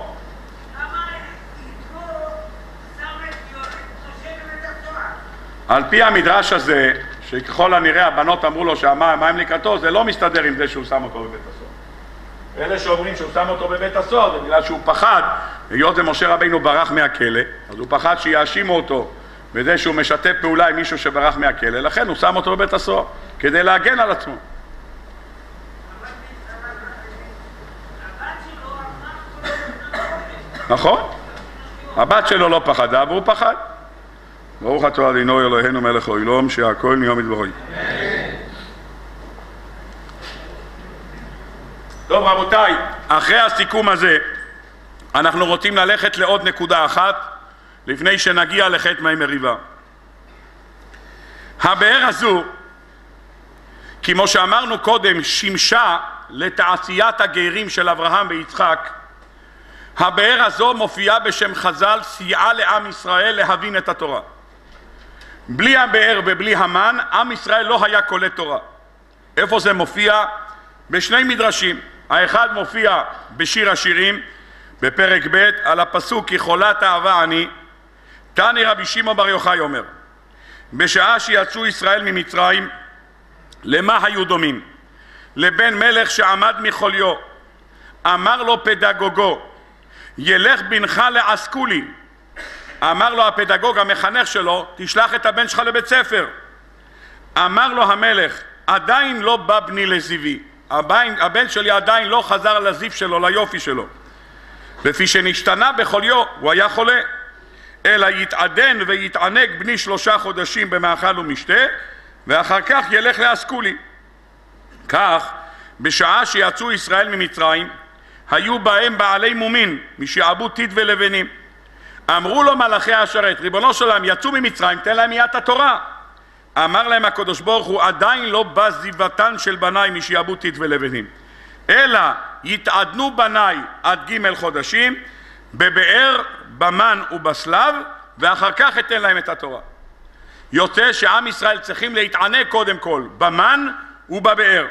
על פי המדרש הזה, שככל הנראה הבנות אמרו לו שהמים לקראתו, זה לא מסתדר עם זה שהוא שם אותו בבית הסוהר. אלה שאומרים שהוא שם אותו בבית הסוהר זה בגלל שהוא פחד, היות ומשה רבינו ברח מהכלא, אז הוא פחד שיאשימו אותו בזה שהוא משתף פעולה עם מישהו שברח מהכלא, לכן הוא שם אותו בבית הסוהר כדי להגן על עצמו. נכון? הבת שלו לא פחדה והוא פחד. ברוך אתה אדינו אלוהינו מלך העולם שהכל נהיה מדברו. טוב רבותיי, אחרי הסיכום הזה אנחנו רוצים ללכת לעוד נקודה אחת, לפני שנגיע לחטא מי מריבה. הבאר הזו, כמו שאמרנו קודם, שימשה לתעשיית הגרים של אברהם ויצחק. הבאר הזו מופיעה בשם חז"ל, סייעה לעם ישראל להבין את התורה. בלי הבאר ובלי המן, עם ישראל לא היה קולט תורה. איפה זה מופיע? בשני מדרשים. האחד מופיע בשיר השירים, בפרק ב', על הפסוק כי חולת אהבה אני. תני רבי שמעון בר יוחאי אומר, בשעה שיצאו ישראל ממצרים, למה היו דומים? לבן מלך שעמד מחוליו, אמר לו פדגוגו, ילך בנך לאסכולי. אמר לו הפדגוג, המחנך שלו, תשלח את הבן שלך לבית ספר. אמר לו המלך, עדיין לא בא בני לזיוי, הבן שלי עדיין לא חזר לזיו שלו, ליופי שלו. לפי שנשתנה בחוליו, הוא היה חולה, אלא יתעדן ויתענג בני שלושה חודשים במאכל ומשתה, ואחר כך ילך לאסכולי. כך, בשעה שיצאו ישראל ממצרים, היו בהם בעלי מומין, משעבוד טיט ולבנים. אמרו לו מלאכי השרת, ריבונו שלהם, יצאו ממצרים, תן להם מיד התורה. אמר להם הקדוש ברוך הוא, עדיין לא בא זיוותן של בניי משעבוד טיט ולבנים, אלא יתעדנו בניי עד ג' חודשים, בבאר, במן ובסלב, ואחר כך אתן להם את התורה. יוצא שעם ישראל צריכים להתענג קודם כל במן ובבאר.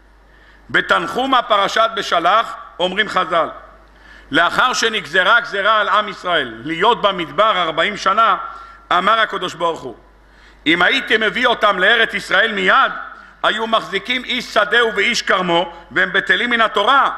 בתנחומה פרשת בשלח אומרים חז"ל, לאחר שנגזרה גזרה על עם ישראל להיות במדבר ארבעים שנה, אמר הקדוש ברוך הוא, אם הייתי מביא אותם לארץ ישראל מיד, היו מחזיקים איש שדהו ואיש כרמו, והם בטלים מן התורה.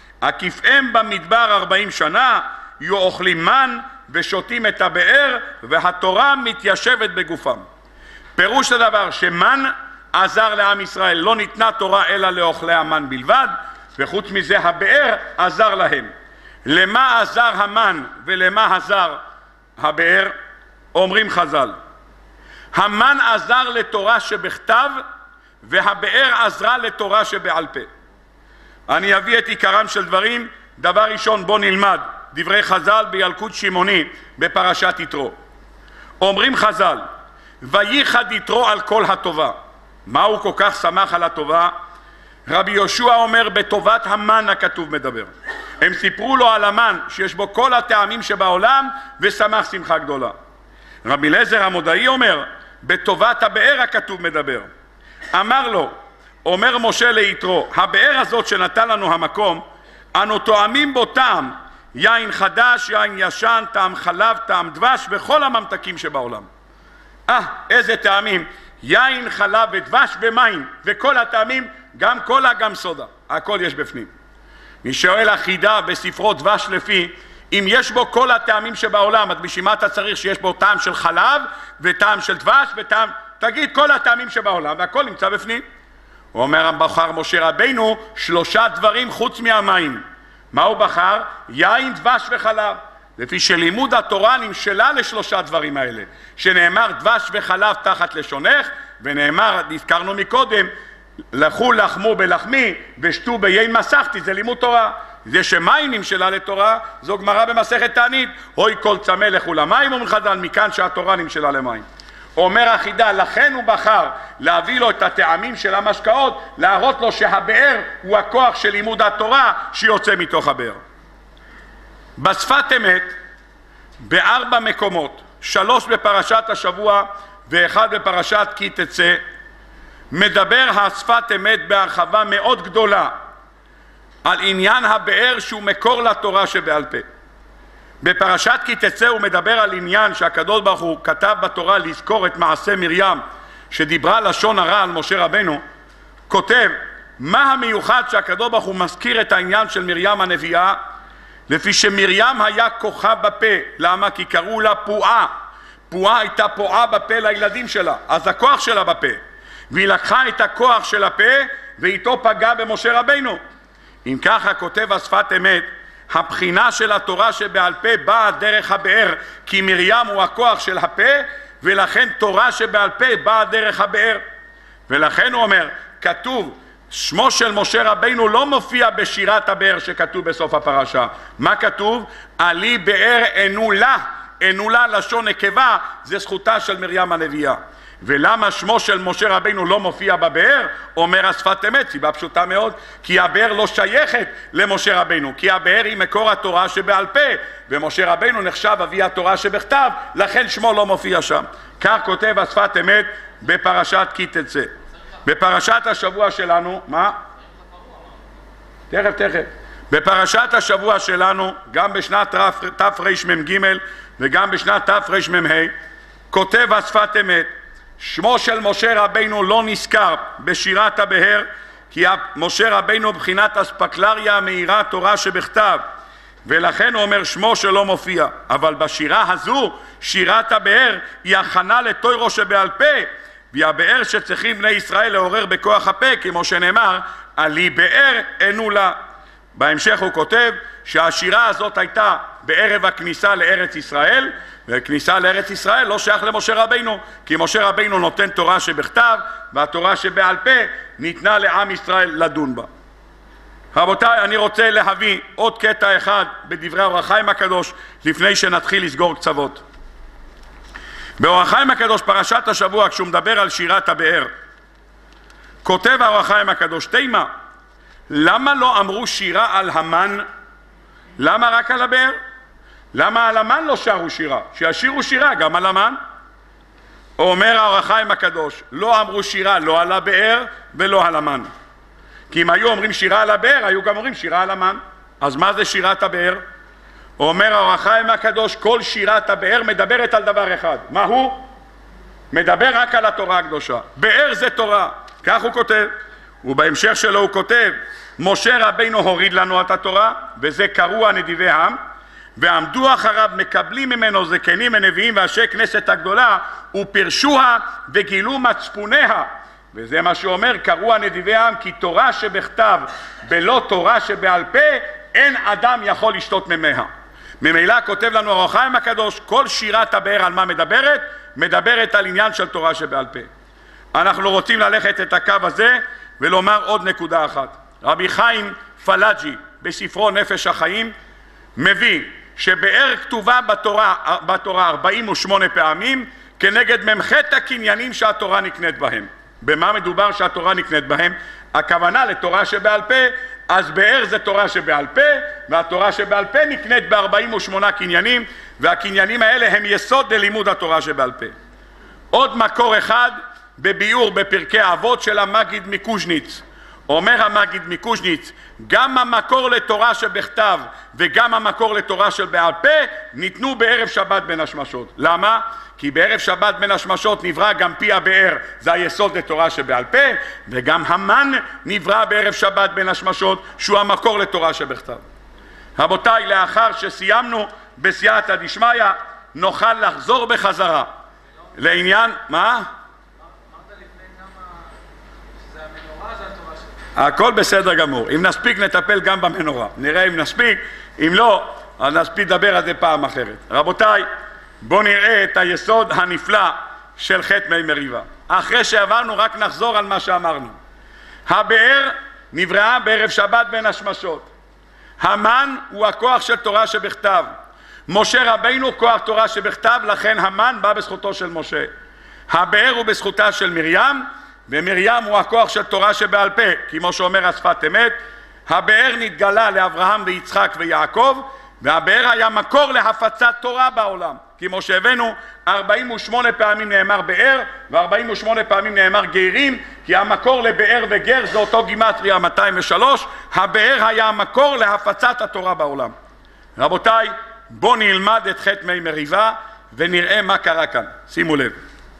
עקיפם במדבר ארבעים שנה, יהיו אוכלים מן ושותים את הבאר, והתורה מתיישבת בגופם. פירוש הדבר שמן עזר לעם ישראל, לא ניתנה תורה אלא לאוכלי המן בלבד, וחוץ מזה הבאר עזר להם. למה עזר המן ולמה עזר הבאר? אומרים חז"ל, המן עזר לתורה שבכתב, והבאר עזרה לתורה שבעל פה. אני אביא את עיקרם של דברים. דבר ראשון, בוא נלמד דברי חז"ל בילקוט שמעוני בפרשת יתרו. אומרים חז"ל, וייחד יתרו על כל הטובה. מה הוא כל כך שמח על הטובה? רבי יהושע אומר, בטובת המן הכתוב מדבר. הם סיפרו לו על המן שיש בו כל הטעמים שבעולם, ושמח שמחה גדולה. רבי אליעזר המודעי אומר, בטובת הבאר הכתוב מדבר. אמר לו, אומר משה ליתרו, הבאר הזאת שנתן לנו המקום, אנו טועמים בו טעם, יין חדש, יין ישן, טעם חלב, טעם דבש, וכל הממתקים שבעולם. אה, איזה טעמים, יין, חלב ודבש ומים, וכל הטעמים, גם קולה, גם סודה, הכל יש בפנים. מי שואל החידה בספרו דבש לפי, אם יש בו כל הטעמים שבעולם, אז בשביל מה אתה צריך שיש בו טעם של חלב וטעם של דבש וטעם, תגיד כל הטעמים שבעולם, והכל נמצא בפנים. הוא אומר, בחר משה רבינו שלושה דברים חוץ מהמים. מה הוא בחר? יין, דבש וחלב. לפי שלימוד התורה נמשלה לשלושה דברים האלה, שנאמר דבש וחלב תחת לשונך, ונאמר, נזכרנו מקודם, לכו לחמו בלחמי ושתו ביין מסכתי, זה לימוד תורה. זה שמים נמשלה לתורה, זו גמרא במסכת תענית, הוי כל צמא לכו למים, אומרים חז"ל, מכאן שהתורה נמשלה למים. אומר החידה, לכן הוא בחר להביא לו את הטעמים של המשקאות, להראות לו שהבאר הוא הכוח של לימוד התורה שיוצא מתוך הבאר. בשפת אמת, בארבע מקומות, שלוש בפרשת השבוע ואחד בפרשת כי תצא, מדבר השפת אמת בהרחבה מאוד גדולה על עניין הבאר שהוא מקור לתורה שבעל פה. בפרשת כי תצא הוא מדבר על עניין שהקדוש ברוך הוא כתב בתורה לזכור את מעשה מרים שדיברה לשון הרע על משה רבנו. כותב, מה המיוחד שהקדוש ברוך הוא מזכיר את העניין של מרים הנביאה? לפי שמרים היה כוחה בפה. למה? כי קראו לה פועה. פועה הייתה פועה בפה לילדים שלה, אז הכוח שלה בפה, והיא לקחה את הכוח של הפה ואיתו פגעה במשה רבנו. אם ככה כותב השפת אמת, הבחינה של התורה שבעל פה באה דרך הבאר, כי מרים הוא הכוח של הפה, ולכן תורה שבעל פה באה דרך הבאר. ולכן הוא אומר, כתוב, שמו של משה רבינו לא מופיע בשירת הבאר שכתוב בסוף הפרשה. מה כתוב? עלי באר ענו לה, אנולה לשון נקבה, זה זכותה של מרים הנביאה. ולמה שמו של משה רבינו לא מופיע בבאר? אומר השפת אמת, סיבה פשוטה מאוד, כי הבאר לא שייכת למשה רבינו, כי הבאר היא מקור התורה שבעל פה, ומשה רבינו נחשב אבי התורה שבכתב, לכן שמו לא מופיע שם. כך כותב השפת אמת בפרשת כי תצא. בפרשת השבוע שלנו, מה? תכף תכף. בפרשת השבוע שלנו, גם בשנת תרמ"ג וגם בשנת תרמ"ה, כותב השפת אמת, שמו של משה רבינו לא נזכר בשירת הבאר, כי משה רבינו בחינת אספקלריה המאירה תורה שבכתב, ולכן הוא אומר שמו שלא מופיע. אבל בשירה הזו, שירת הבאר, היא הכנה לתוירו שבעל פה, והיא הבאר שצריכים בני ישראל לעורר בכוח הפה, כמו שנאמר, עלי באר אנולה. בהמשך הוא כותב שהשירה הזאת הייתה בערב הכניסה לארץ ישראל, וכניסה לארץ ישראל לא שייך למשה רבינו, כי משה רבינו נותן תורה שבכתב, והתורה שבעל פה ניתנה לעם ישראל לדון בה. רבותיי, אני רוצה להביא עוד קטע אחד בדברי אור החיים הקדוש, לפני שנתחיל לסגור קצוות. באור החיים הקדוש, פרשת השבוע, כשהוא מדבר על שירת הבאר, כותב אור החיים הקדוש, תימה, למה לא אמרו שירה על המן? למה רק על הבאר? למה על המן לא שרו שירה? שישירו שירה גם על המן. אומר האור החיים הקדוש, לא אמרו שירה לא על הבאר ולא על המן. כי אם היו אומרים שירה על הבאר, היו גם אומרים שירה על המן. אז מה זה שירת הבאר? אומר האור החיים הקדוש, כל שירת הבאר מדברת על דבר אחד. מה הוא? מדבר רק על התורה הקדושה. באר זה תורה, כך הוא כותב. ובהמשך שלו הוא כותב, משה רבינו הוריד לנו את התורה, וזה קראו הנדיבי העם, ועמדו אחריו מקבלים ממנו זקנים ונביאים ואנשי כנסת הגדולה, ופרשוה וגילו מצפוניה. וזה מה שאומר, קראו הנדיבי העם, כי תורה שבכתב בלא תורה שבעל פה, אין אדם יכול לשתות ממיה. ממילא כותב לנו האור החיים הקדוש, כל שירת הבאר על מה מדברת? מדברת על עניין של תורה שבעל פה. אנחנו רוצים ללכת את הקו הזה ולומר עוד נקודה אחת. רבי חיים פלאג'י בספרו נפש החיים מביא שבאר כתובה בתורה, בתורה ארבעים ושמונה פעמים כנגד ממחת הקניינים שהתורה נקנית בהם. במה מדובר שהתורה נקנית בהם? הכוונה לתורה שבעל פה, אז באר זה תורה שבעל פה, והתורה שבעל פה נקנית ב-ארבעים ושמונה קניינים, והקניינים האלה הם יסוד ללימוד התורה שבעל פה. עוד מקור אחד בביאור בפרקי אבות של המגיד מקוז'ניץ. אומר המגיד מקוז'ניץ, גם המקור לתורה שבכתב וגם המקור לתורה של בעל פה ניתנו בערב שבת בין השמשות. למה? כי בערב שבת בין השמשות נברא גם פי הבאר, זה היסוד לתורה שבעל פה, וגם המן נברא בערב שבת בין השמשות, שהוא המקור לתורה שבכתב. רבותיי, לאחר שסיימנו בסייעתא דשמיא, נוכל לחזור בחזרה לעניין, מה? הכל בסדר גמור. אם נספיק נטפל גם במנורה, נראה אם נספיק, אם לא אז נספיק לדבר על זה פעם אחרת. רבותיי, בואו נראה את היסוד הנפלא של חטא מי מריבה. אחרי שעברנו רק נחזור על מה שאמרנו. הבאר נבראה בערב שבת בין השמשות. המן הוא הכוח של תורה שבכתב. משה רבינו כוח תורה שבכתב, לכן המן בא בזכותו של משה. הבאר הוא בזכותה של מרים, ומרים הוא הכוח של תורה שבעל פה, כמו שאומר השפת אמת. הבאר נתגלה לאברהם ויצחק ויעקב, והבאר היה מקור להפצת תורה בעולם, כמו שהבאנו ארבעים ושמונה פעמים נאמר באר ו-ארבעים ושמונה פעמים נאמר גרים, כי המקור לבאר וגר זה אותו גימטריה מאתיים ושלוש. הבאר היה המקור להפצת התורה בעולם. רבותיי, בואו נלמד את חטא מי מריבה ונראה מה קרה כאן. שימו לב,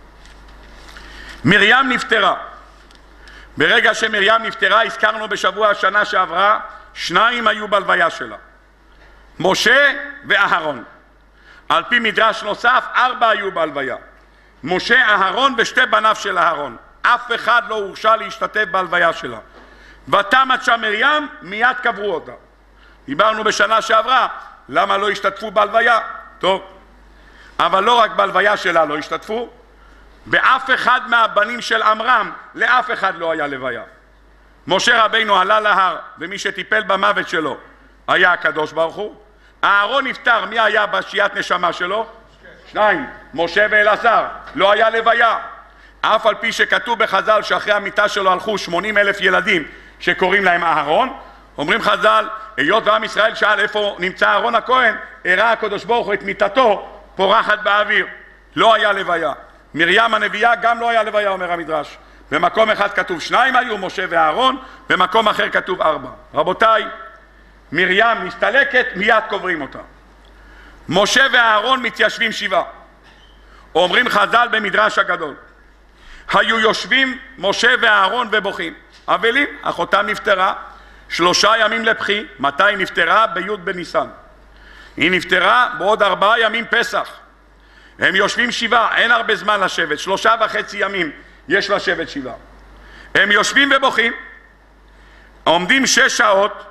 מרים נפטרה. ברגע שמרים נפטרה, הזכרנו בשבוע השנה שעברה, שניים היו בלוויה שלה, משה ואהרון. על פי מדרש נוסף, ארבע היו בלוויה, משה, אהרון ושתי בניו של אהרון. אף אחד לא הורשה להשתתף בלוויה שלה. ותמת שם מרים, מיד קברו אותה. דיברנו בשנה שעברה למה לא השתתפו בלוויה. טוב, אבל לא רק בלוויה שלה לא השתתפו, באף אחד מהבנים של עמרם לאף אחד לא היה לוויה. משה רבינו עלה להר, ומי שטיפל במוות שלו היה הקדוש ברוך הוא. אהרון נפטר, מי היה בשיית נשמה שלו? שניים, משה ואלעזר, לא היה לוויה. אף על פי שכתוב בחז"ל שאחרי המיטה שלו הלכו שמונים אלף ילדים שקוראים להם אהרון, אומרים חז"ל, היות ועם ישראל שאל איפה נמצא אהרון הכהן, הראה הקדוש ברוך הוא את מיטתו פורחת באוויר. לא היה לוויה. מרים הנביאה גם לא היה לוויה, אומר המדרש. במקום אחד כתוב שניים היו, משה ואהרון, במקום אחר כתוב ארבע. רבותיי, מרים מסתלקת, מיד קוברים אותה. משה ואהרון מתיישבים שבעה. אומרים חז"ל במדרש הגדול, היו יושבים משה ואהרון ובוכים. אבלים, אחותם נפטרה, שלושה ימים לבכי. מתי נפטרה? בי' בניסן. היא נפטרה בעוד ארבעה ימים פסח. הם יושבים שבעה, אין הרבה זמן לשבת, שלושה וחצי ימים יש לשבת שבעה. הם יושבים ובוכים, עומדים שש שעות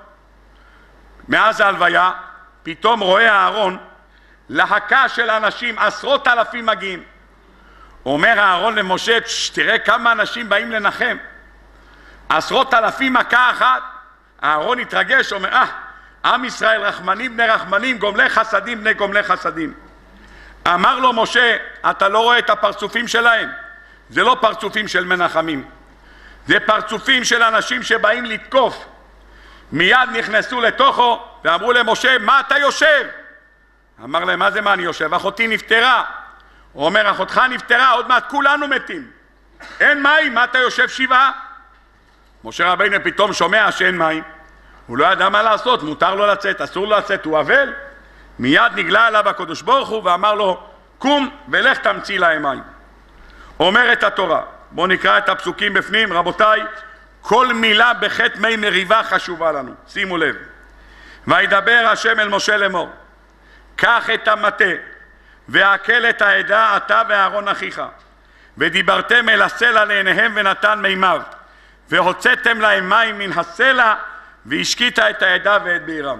מאז ההלוויה, פתאום רואה אהרון להקה של אנשים, עשרות אלפים מגיעים. אומר אהרון למשה, תראה כמה אנשים באים לנחם, עשרות אלפים מכה אחת. אהרון התרגש, אומר, אה, עם ישראל רחמנים בני רחמנים, גומלי חסדים בני גומלי חסדים. אמר לו משה, אתה לא רואה את הפרצופים שלהם? זה לא פרצופים של מנחמים, זה פרצופים של אנשים שבאים לתקוף. מיד נכנסו לתוכו ואמרו למשה, מה אתה יושב? אמר להם, מה זה מה אני יושב? אחותי נפטרה. הוא אומר, אחותך נפטרה, עוד מעט כולנו מתים, אין מים, מה אתה יושב שבעה? משה רבינו פתאום שומע שאין מים, הוא לא ידע מה לעשות, מותר לו לצאת, אסור לו לצאת, הוא אבל. מיד נגלה עליו הקדוש ברוך הוא ואמר לו, קום ולך תמציא להם מים. אומרת התורה, בואו נקרא את הפסוקים בפנים. רבותיי, כל מילה בחטא מי מריבה חשובה לנו, שימו לב. וידבר השם אל משה לאמור, קח את המטה והקל את העדה אתה ואהרון אחיך, ודיברתם אל הסלע לעיניהם ונתן מימיו, והוצאתם להם מים מן הסלע, והשקית את העדה ואת בעירם.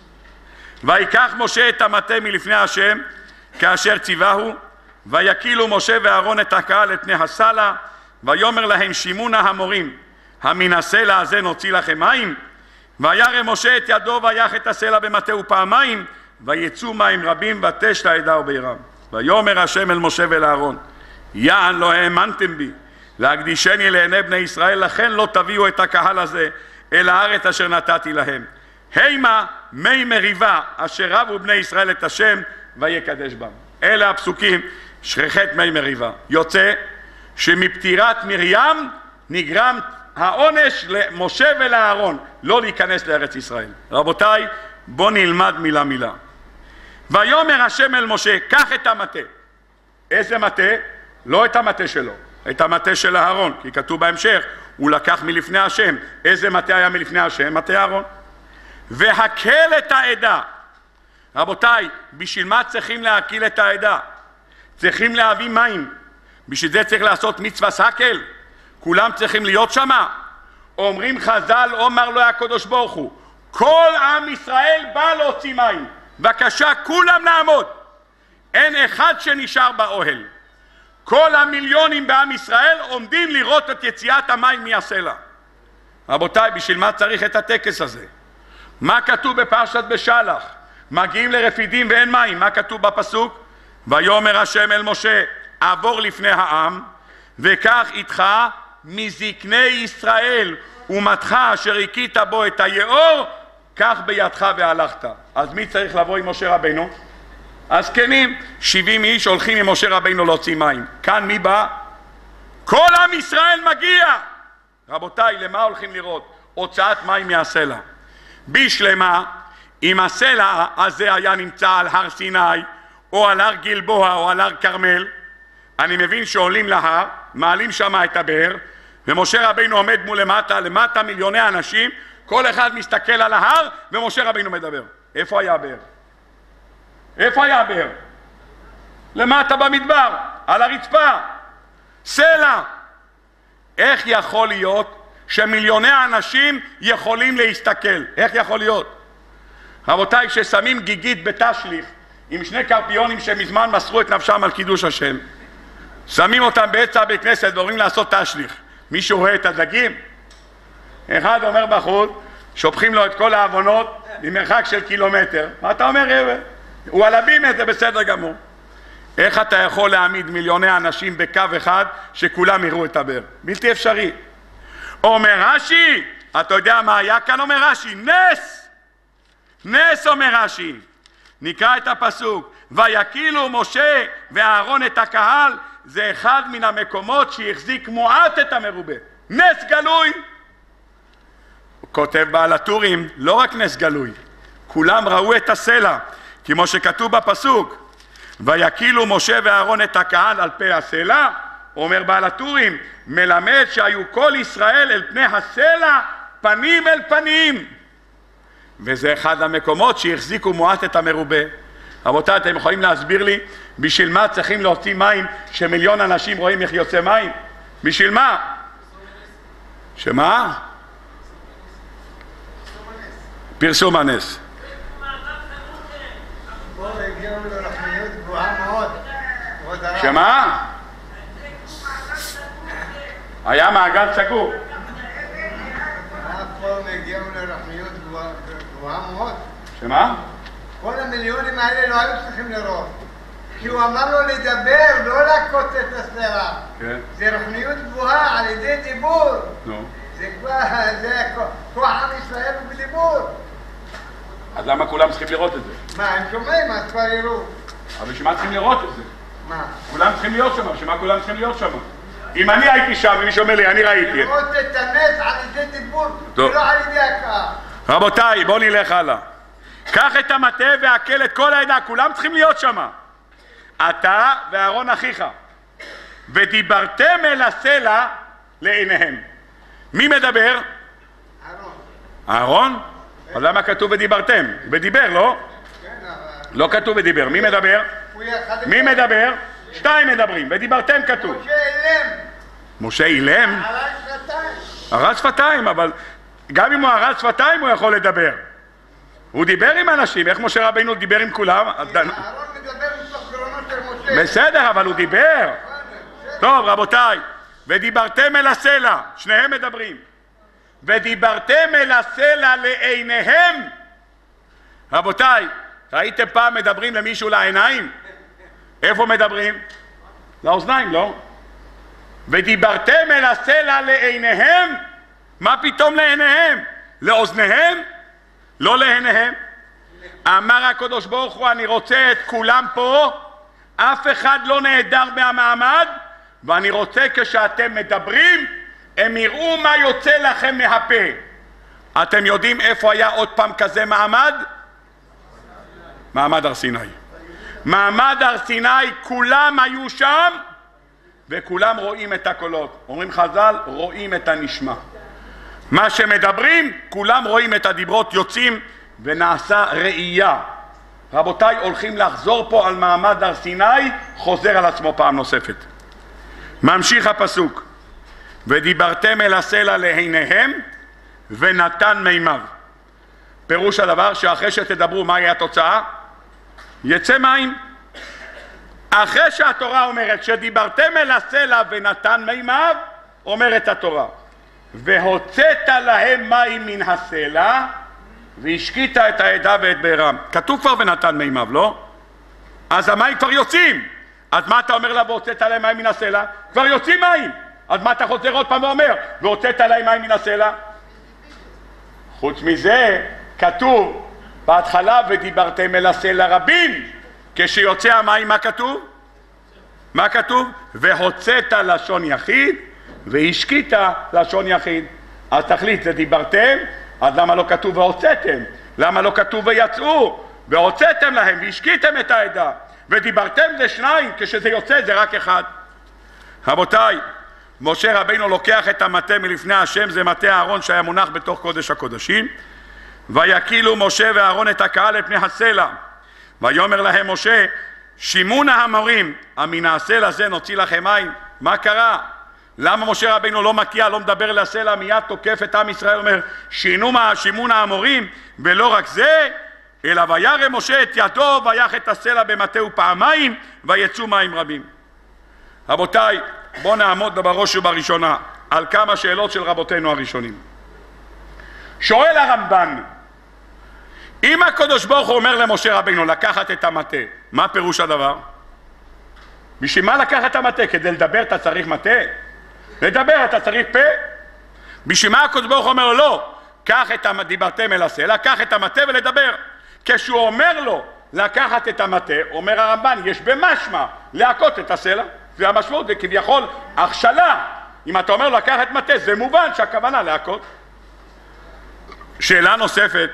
ויקח משה את המטה מלפני השם כאשר ציווהו, ויקילו משה ואהרון את הקהל את פני הסלע, ויאמר להם, שימונה המורים, המן הסלע הזה נוציא לכם מים? וירא משה את ידו ויח את הסלע במטהו פעמיים, ויצאו מים רבים ותש לעדה ובעירם. ויאמר השם אל משה ואל אהרון, יען לא האמנתם בי להקדישני לעיני בני ישראל, לכן לא תביאו את הקהל הזה אל הארץ אשר נתתי להם. הימה מי מריבה אשר רבו בני ישראל את השם ויקדש בם. אלה הפסוקים שכחת מי מריבה. יוצא שמפטירת מרים נגרם העונש למשה ולאהרון לא להיכנס לארץ ישראל. רבותיי, בוא נלמד מילה מילה. ויאמר השם אל משה, קח את המטה. איזה מטה? לא את המטה שלו, את המטה של אהרון, כי כתוב בהמשך, הוא לקח מלפני השם. איזה מטה היה מלפני השם? מטה אהרון. והקל את העדה. רבותיי, בשביל מה צריכים להקיל את העדה? צריכים להביא מים. בשביל זה צריך לעשות מצווה סקל? כולם צריכים להיות שמה? אומרים חז"ל, אומר לו הקדוש ברוך הוא, כל עם ישראל בא להוציא מים, בבקשה כולם לעמוד. אין אחד שנשאר באוהל. כל המיליונים בעם ישראל עומדים לראות את יציאת המים מהסלע. רבותיי, בשביל מה צריך את הטקס הזה? מה כתוב בפרשת בשלח? מגיעים לרפידים ואין מים, מה כתוב בפסוק? ויאמר השם אל משה, עבור לפני העם וקח איתך מזקני ישראל ומתך אשר הכית בו את היאור, קח בידך והלכת. אז מי צריך לבוא עם משה רבינו? הזקנים. שבעים איש הולכים עם משה רבינו להוציא מים. כאן מי בא? כל עם ישראל מגיע. רבותיי, למה הולכים לראות? הוצאת מים מהסלע. בשלמה, אם הסלע הזה היה נמצא על הר סיני או על הר גלבוע או על הר כרמל, אני מבין שעולים להר, מעלים שם את הבאר, ומשה רבינו עומד מול למטה, למטה מיליוני אנשים, כל אחד מסתכל על ההר ומשה רבינו מדבר. איפה היה הבאר? איפה היה הבאר? למטה במדבר, על הרצפה, סלע. איך יכול להיות שמיליוני האנשים יכולים להסתכל? איך יכול להיות? רבותיי, ששמים גיגית בתשליך עם שני קרפיונים שמזמן מסרו את נפשם על קידוש השם, שמים אותם באמצע בית כנסת ואומרים לעשות תשליך, מישהו רואה את הדגים? אחד אומר בחוץ, שופכים לו את כל העוונות ממרחק של קילומטר. מה אתה אומר? הוא על הבימת, זה בסדר גמור. איך אתה יכול להעמיד מיליוני אנשים בקו אחד שכולם יראו את הבאר? בלתי אפשרי. אומר רש"י, אתה יודע מה היה כאן? אומר רש"י, נס! נס אומר רש"י. נקרא את הפסוק, ויקילו משה ואהרון את הקהל, זה אחד מן המקומות שהחזיק מועט את המרובה. נס גלוי. הוא כותב בעל הטורים, לא רק נס גלוי, כולם ראו את הסלע, כמו שכתוב בפסוק, ויקילו משה ואהרון את הקהל על פי הסלע, אומר בעל הטורים, מלמד שהיו כל ישראל אל פני הסלע פנים אל פנים. וזה אחד המקומות שהחזיקו מועט את המרובה. רבותיי, אתם יכולים להסביר לי בשביל מה צריכים להוציא מים שמיליון אנשים רואים איך יוצא מים? בשביל מה? שמה? פרסום הנס. שמה? היה מעגל סגור. שמה? כל המיליונים האלה לא היו צריכים לראות, כי הוא אמר לו לדבר, לא להכות את הסלע. זה רוחניות גבוהה על ידי דיבור. זה כבר, זה כוח עם ישראל בדיבור. אז למה כולם צריכים לראות את זה? מה, הם שומעים, אז כבר יראו. אבל בשביל מה צריכים לראות את זה? מה? כולם צריכים להיות שם, בשביל מה כולם צריכים להיות שם? אם אני הייתי שם, ומי שאומר לי, אני ראיתי. לראות את הנס על ידי דיבור, ולא על ידי הקהל. רבותיי, בואו נלך הלאה. קח את המטה והקל את כל העדה, כולם צריכים להיות שם. אתה ואהרון אחיך. ודיברתם אל הסלע לעיניהם. מי מדבר? אהרון. אהרון? אז למה כתוב ודיברתם? ודיבר, לא? לא כתוב ודיבר. מי מדבר? מי מדבר? שתיים מדברים. ודיברתם כתוב. משה אילם. משה אילם? הרס שפתיים. הרס שפתיים, אבל גם אם הוא הרס שפתיים הוא יכול לדבר. הוא דיבר עם אנשים. איך משה רבינו דיבר עם כולם? אהרון מדבר מתוך גרונו של משה. בסדר, אבל הוא דיבר. טוב, רבותיי. ודיברתם אל הסלע. שניהם מדברים. ודיברתם אל הסלע לעיניהם. רבותיי, ראיתם פעם מדברים למישהו לעיניים? איפה מדברים? לאוזניים, לא? ודיברתם אל הסלע לעיניהם. מה פתאום לעיניהם? לאוזניהם? לא לעיניהם. אמר הקדוש ברוך הוא, אני רוצה את כולם פה, אף אחד לא נעדר מהמעמד, ואני רוצה כשאתם מדברים הם יראו מה יוצא לכם מהפה. אתם יודעים איפה היה עוד פעם כזה מעמד? מעמד הר סיני. מעמד הר סיני, כולם היו שם וכולם רואים את הקולות. אומרים חז"ל, רואים את הנשמע. מה שמדברים, כולם רואים את הדיברות יוצאים ונעשה ראייה. רבותיי, הולכים לחזור פה על מעמד הר סיני, חוזר על עצמו פעם נוספת. ממשיך הפסוק. ודיברתם אל הסלע לעיניהם ונתן מימיו. פירוש הדבר שאחרי שתדברו מה יהיה התוצאה? יצא מים. אחרי שהתורה אומרת שדיברתם אל הסלע ונתן מימיו, אומרת התורה והוצאת להם מים מן הסלע והשקית את העדה ואת בערם. כתוב כבר ונתן מימיו, לא? אז המים כבר יוצאים. אז מה אתה אומר לה והוצאת להם מים מן הסלע? כבר יוצאים מים. אז מה אתה חוזר עוד פעם ואומר והוצאת להם מים מן הסלע? חוץ מזה כתוב בהתחלה ודיברתם אל הסלע רבים. כשיוצא המים מה כתוב? מה כתוב? והוצאת לשון יחיד והשקית לשון יחיד. אז תחליט, זה דיברתם, אז למה לא כתוב והוצאתם? למה לא כתוב ויצאו? והוצאתם להם והשקיתם את העדה. ודיברתם זה שניים, כשזה יוצא זה רק אחד. רבותיי, משה רבינו לוקח את המטה מלפני השם, זה מטה אהרון שהיה מונח בתוך קודש הקודשים. ויקילו משה ואהרון את הקהל לפני הסלע. ויאמר להם משה, שימונה המורים, המן הסלע הזה נוציא לכם מים. מה קרה? למה משה רבינו לא מקיע, לא מדבר לסלע, מיד תוקף את עם ישראל, אומר שינו מה שימונה המורים? ולא רק זה, אלא וירא משה את ידו ויח את הסלע במטהו פעמיים ויצאו מים רבים. רבותיי, בואו נעמוד בראש ובראשונה על כמה שאלות של רבותינו הראשונים. שואל הרמב"ן, אם הקדוש ברוך הוא אומר למשה רבינו לקחת את המטה, מה פירוש הדבר? בשביל מה לקחת את המטה? כדי לדבר אתה צריך מטה? לדבר אתה צריך פה? בשביל מה הקדוש ברוך הוא אומר לו, לא, קח את דיברתם אל הסלע, קח את המטה ולדבר. כשהוא אומר לו לקחת את המטה, אומר הרמב"ן, יש במשמע להכות את הסלע. זה המשמעות, זה כביכול הכשלה. אם אתה אומר לקחת מטה, זה מובן שהכוונה להכות. שאלה נוספת,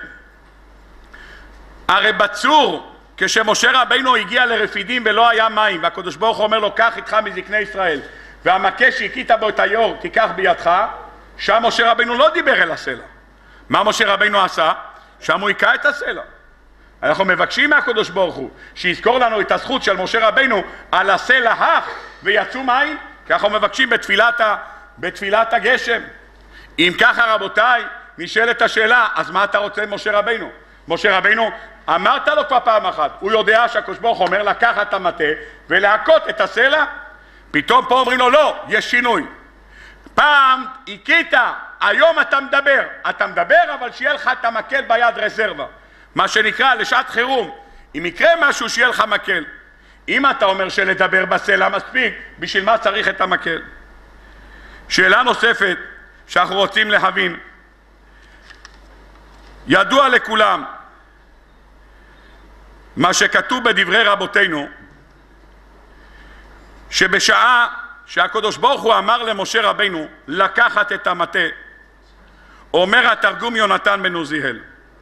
הרי בצור, כשמשה רבינו הגיע לרפידים ולא היה מים, והקדוש ברוך הוא אומר לו, קח איתך מזקני ישראל, והמכה שהכית בו את היור, תיקח בידך, שם משה רבינו לא דיבר אל הסלע. מה משה רבינו עשה? שם הוא הכה את הסלע. אנחנו מבקשים מהקדוש ברוך הוא שיזכור לנו את הזכות של משה רבינו על הסלע הך ויצאו מים, כי אנחנו מבקשים בתפילת, ה... בתפילת הגשם. אם ככה רבותיי, נשאלת השאלה, אז מה אתה רוצה משה רבינו? משה רבינו, אמרת לו כבר פעם אחת, הוא יודע שהקדוש ברוך הוא אומר לקחת את המטה ולהכות את הסלע. פתאום פה אומרים לו לא, יש שינוי. פעם הכית, היום אתה מדבר. אתה מדבר אבל שיהיה לך את המקל ביד רזרבה. מה שנקרא לשעת חירום. אם יקרה משהו שיהיה לך מקל. אם אתה אומר שלדבר בסלע מספיק, בשביל מה צריך את המקל? שאלה נוספת שאנחנו רוצים להבין. ידוע לכולם מה שכתוב בדברי רבותינו, שבשעה שהקדוש ברוך הוא אמר למשה רבינו לקחת את המטה, אומר התרגום יונתן בן עוזיאל,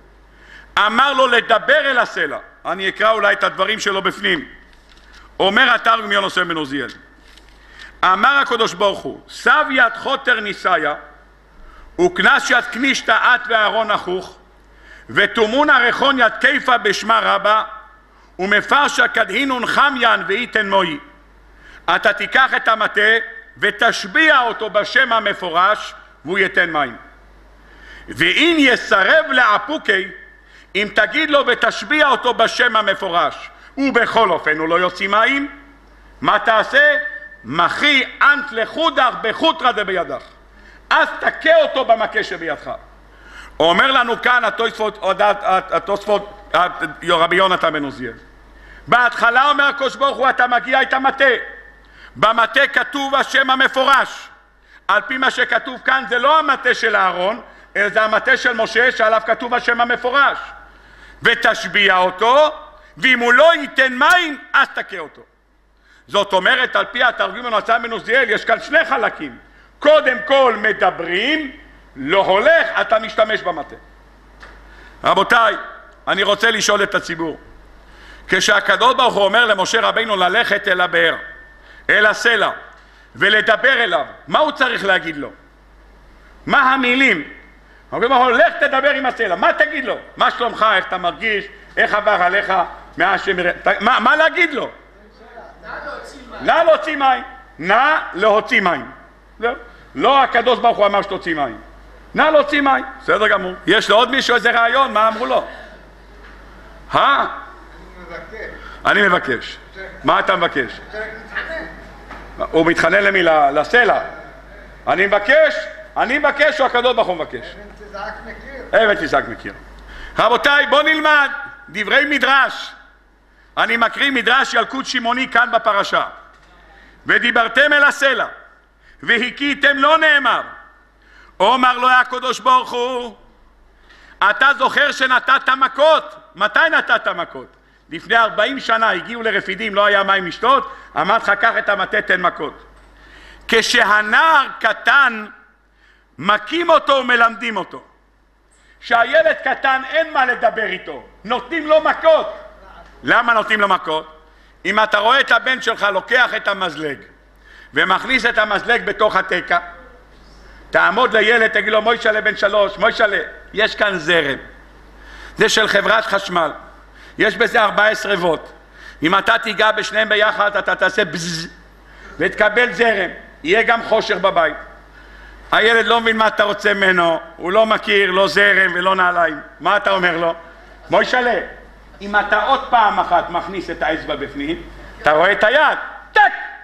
אמר לו לדבר אל הסלע. אני אקרא אולי את הדברים שלו בפנים. אומר התרגום יונתן בן עוזיאל, אמר הקדוש ברוך הוא, סב יד חוטר ניסיה וכנס יד כנישתא את ואהרון אחוך ותומון הרחון יד כיפה בשמה רבה ומפרשה כדהינון חמיין ואיתן מוי. אתה תיקח את המטה ותשביע אותו בשם המפורש והוא ייתן מים. ואם יסרב לאפוקי, אם תגיד לו ותשביע אותו בשם המפורש ובכל אופן הוא לא יוציא מים, מה תעשה? מחי אנט לחודך בחוטרא דבידך, אז תכה אותו במכה שבידך. אומר לנו כאן התוספות רבי יונתן בן עוזיאל, בהתחלה אומר הקדוש ברוך הוא אתה מגיע את המטה, במטה כתוב השם המפורש. על פי מה שכתוב כאן זה לא המטה של אהרון, אלא זה המטה של משה שעליו כתוב השם המפורש. ותשביע אותו, ואם הוא לא ייתן מים אז תכה אותו. זאת אומרת, על פי התרגום יונתן בן עוזיאל יש כאן שני חלקים. קודם כל מדברים, לא הולך, אתה משתמש במטה. רבותיי, אני רוצה לשאול את הציבור, כשהקדוש ברוך הוא אומר למשה רבינו ללכת אל הבאר, אל הסלע, ולדבר אליו, מה הוא צריך להגיד לו? מה המילים? הוא אומר, לך תדבר עם הסלע, מה תגיד לו? מה שלומך, איך אתה מרגיש, איך עבר עליך, מה, מה, מה להגיד לו? נא להוציא מים. נא להוציא מים. לא הקדוש ברוך הוא אמר שתוציא מים. נא להוציא מים. בסדר גמור. יש לו עוד מישהו איזה רעיון? מה אמרו לו? אה? אני מבקש. מה אתה מבקש? הוא מתחנן למי? לסלע. אני מבקש, אני מבקש או הקדוש ברוך הוא מבקש? אבן תזעק מכיר. רבותיי, בוא נלמד דברי מדרש. אני מקריא מדרש ילקוט שמעוני כאן בפרשה. ודיברתם אל הסלע והכיתם לא נאמר. אומר לו הקדוש ברוך הוא, אתה זוכר שנתת מכות? מתי נתת מכות? לפני ארבעים שנה הגיעו לרפידים, לא היה מים לשתות, אמרת לך קח את המטה תן מכות. כשהנער קטן מכים אותו ומלמדים אותו. שהילד קטן אין מה לדבר איתו, נותנים לו מכות. למה נותנים לו מכות? אם אתה רואה את הבן שלך לוקח את המזלג ומכניס את המזלג בתוך התקע, תעמוד לילד, תגיד לו מוישלה בן שלוש, מוישלה, יש כאן זרם, זה של חברת חשמל, יש בזה ארבע עשרה וולט, אם אתה תיגע בשניהם ביחד אתה תעשה בזז ותקבל זרם, יהיה גם חושך בבית. הילד לא מבין מה אתה רוצה ממנו, הוא לא מכיר לא זרם ולא נעליים. מה אתה אומר לו? מוישלה, אם אתה עוד פעם אחת מכניס את האצבע בפנים, אתה רואה את היד, טק!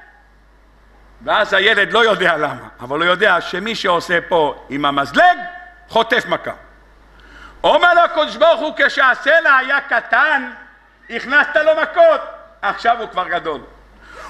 ואז הילד לא יודע למה, אבל הוא יודע שמי שעושה פה עם המזלג, חוטף מכה. אומר לו הקדוש ברוך הוא, כשהסלע היה קטן, הכנסת לו מכות, עכשיו הוא כבר גדול.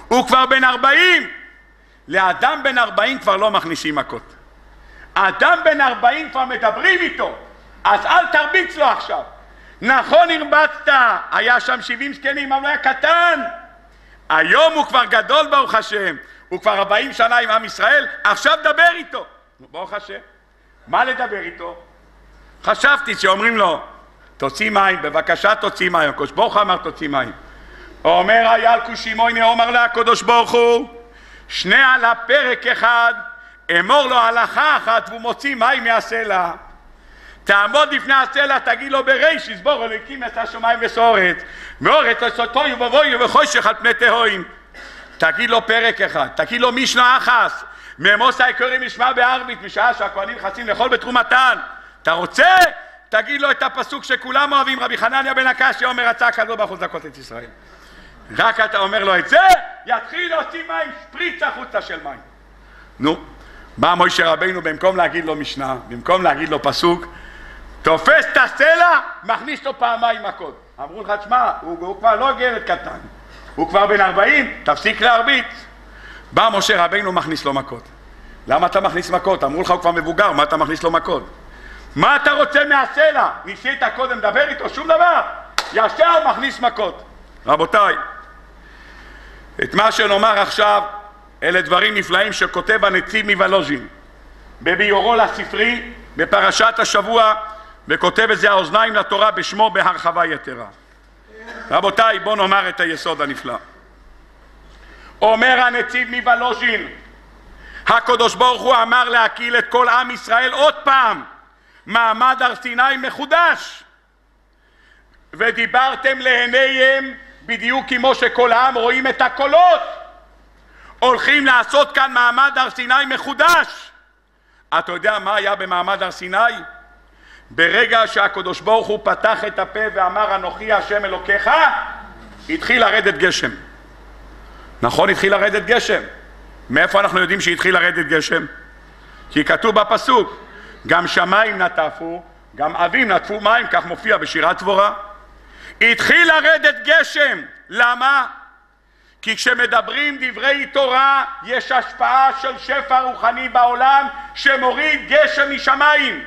הוא כבר בן ארבעים. לאדם בן ארבעים כבר לא מכניסים מכות. האדם בן ארבעים כבר מדברים איתו, אז אל תרביץ לו עכשיו. נכון הרבצת, היה שם שבעים זקנים, אבל הוא היה קטן. היום הוא כבר גדול ברוך השם, הוא כבר ארבעים שנה עם עם ישראל, עכשיו דבר איתו. ברוך השם, מה לדבר איתו? חשבתי שאומרים לו, תוציא מים, בבקשה תוציא מים. הקדוש ברוך הוא אמר תוציא מים. אומר אייל קושימויני, אומר לה הקדוש ברוך הוא, שני על הפרק אחד, אמור לו הלכה אחת, והוא מוציא מים מהסלע. תעמוד לפני הסלע, תגיד לו בריש, יסבור אלוקים את השמיים וסורת, ואורץ עשותוי ובבוי ובחושך על פני תהואים. תגיד לו פרק אחד, תגיד לו משנה אחת, ממוס העיקרים משמע בערבית, משעה שהכהנים נכנסים לאכול בתרומתן. אתה רוצה? תגיד לו את הפסוק שכולם אוהבים, רבי חנניה בן הקשיא אומר, רצה הקדוש ברוך הוא לזכות את ישראל. רק אתה אומר לו את זה, יתחיל להוציא מים, שפריץ החוצה של מים. נו, בא משה רבינו, במקום להגיד לו משנה, במקום להגיד לו פסוק, תופס את הסלע, מכניס לו פעמיים מכות. אמרו לך, תשמע, הוא, הוא כבר לא ילד קטן, הוא כבר בן ארבעים, תפסיק להרביץ. בא משה רבינו, מכניס לו מכות. למה אתה מכניס מכות? אמרו לך, הוא כבר מבוגר, מה אתה מכניס לו מכות? מה אתה רוצה מהסלע? ניסית קודם לדבר איתו, שום דבר. ישר מכניס מכות. רבותיי, את מה שנאמר עכשיו, אלה דברים נפלאים שכותב הנציב מוולוז'ין בביורו לספרי בפרשת השבוע, וכותב את זה האוזניים לתורה בשמו בהרחבה יתרה. רבותיי, בואו נאמר את היסוד הנפלא. אומר הנציב מוולוז'ין, הקדוש ברוך הוא אמר להקיל את כל עם ישראל עוד פעם מעמד הר סיני מחודש, ודיברתם לעיניהם בדיוק כמו שכל העם רואים את הקולות. הולכים לעשות כאן מעמד הר סיני מחודש. אתה יודע מה היה במעמד הר סיני? ברגע שהקדוש ברוך הוא פתח את הפה ואמר אנוכי השם אלוקיך, התחיל לרדת גשם. נכון, התחיל לרדת גשם. מאיפה אנחנו יודעים שהתחיל לרדת גשם? כי כתוב בפסוק, גם שמיים נטפו, גם אבים נטפו מים, כך מופיע בשירת דבורה. התחיל לרדת גשם. למה? כי כשמדברים דברי תורה יש השפעה של שפע רוחני בעולם שמוריד גשם משמיים.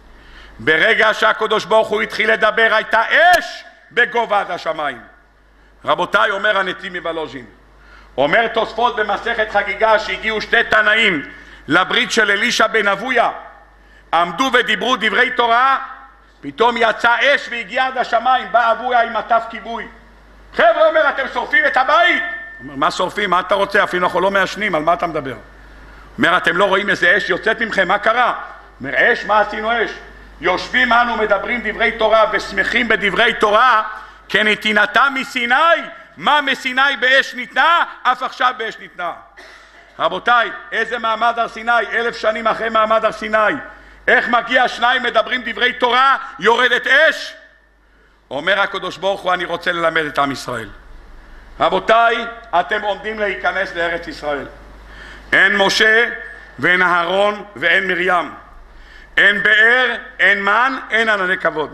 ברגע שהקדוש ברוך הוא התחיל לדבר הייתה אש בגובה עד השמיים. רבותיי, אומר הנציב מוולוז'ין, אומר תוספות במסכת חגיגה שהגיעו שתי תנאים לברית של אלישע בן אבויה, עמדו ודיברו דברי תורה, פתאום יצא אש והגיע עד השמיים. בא אבויה עם מטף כיבוי. חבר'ה, אומר, אתם שורפים את הבית. אומר, מה שורפים? מה אתה רוצה? אפילו אנחנו לא מעשנים, על מה אתה מדבר? אומר, אתם לא רואים איזה אש יוצאת מכם? מה קרה? אומר, אש? מה עשינו אש? יושבים אנו מדברים דברי תורה ושמחים בדברי תורה, כנתינתה מסיני. מה מסיני באש ניתנה? אף עכשיו באש ניתנה. רבותיי, איזה מעמד הר סיני? אלף שנים אחרי מעמד הר סיני. איך מגיע שניים מדברים דברי תורה, יורדת אש? אומר הקדוש ברוך הוא, אני רוצה ללמד את עם ישראל. רבותיי, אתם עומדים להיכנס לארץ ישראל. אין משה ואין אהרון ואין מרים, אין באר, אין מן, אין ענני כבוד.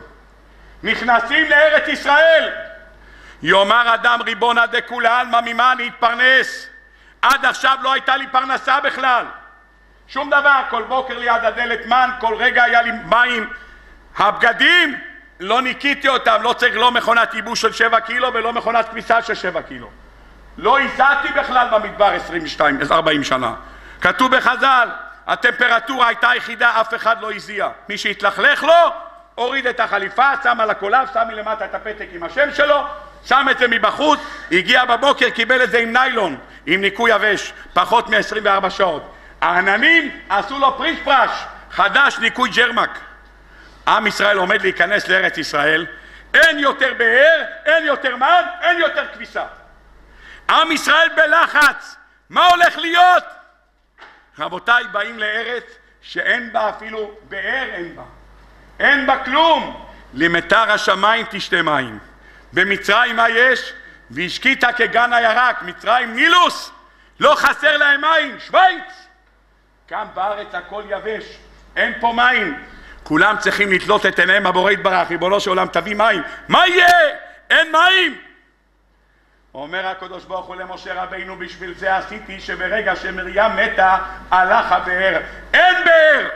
נכנסים לארץ ישראל. יאמר אדם ריבונה דכולי עלמא, ממה אני אתפרנס? עד עכשיו לא הייתה לי פרנסה בכלל, שום דבר. כל בוקר ליד הדלת מן, כל רגע היה לי מים. הבגדים לא ניקיתי אותם, לא צריך לא מכונת ייבוש של שבע קילו ולא מכונת כביסה של שבע קילו. לא הזעתי בכלל במדבר עשרים ושתיים ארבעים שנה. כתוב בחז"ל, הטמפרטורה הייתה יחידה, אף אחד לא הזיע. מי שהתלכלך לו, הוריד את החליפה, שם על הקולב, שם מלמטה את הפתק עם השם שלו, שם את זה מבחוץ, הגיע בבוקר, קיבל את זה עם ניילון, עם ניקוי יבש, פחות מ-עשרים וארבע שעות. העננים עשו לו פריש פרש, חדש, ניקוי ג'רמק. עם ישראל עומד להיכנס לארץ ישראל, אין יותר באר, אין יותר מן, אין יותר כביסה. עם ישראל בלחץ, מה הולך להיות? רבותיי, באים לארץ שאין בה אפילו באר, אין בה. אין בה כלום. למטר השמיים תשתה מים. במצרים מה יש? והשקית כגן הירק. מצרים נילוס, לא חסר להם מים. שוויץ, כאן בארץ הכל יבש, אין פה מים. כולם צריכים לתלות את עיניהם הבורא יתברך, ריבונו של עולם תביא מים. מה יהיה? אין מים. אומר הקדוש ברוך הוא למשה רבינו, בשביל זה עשיתי שברגע שמרים מתה הלך הבאר. אין באר.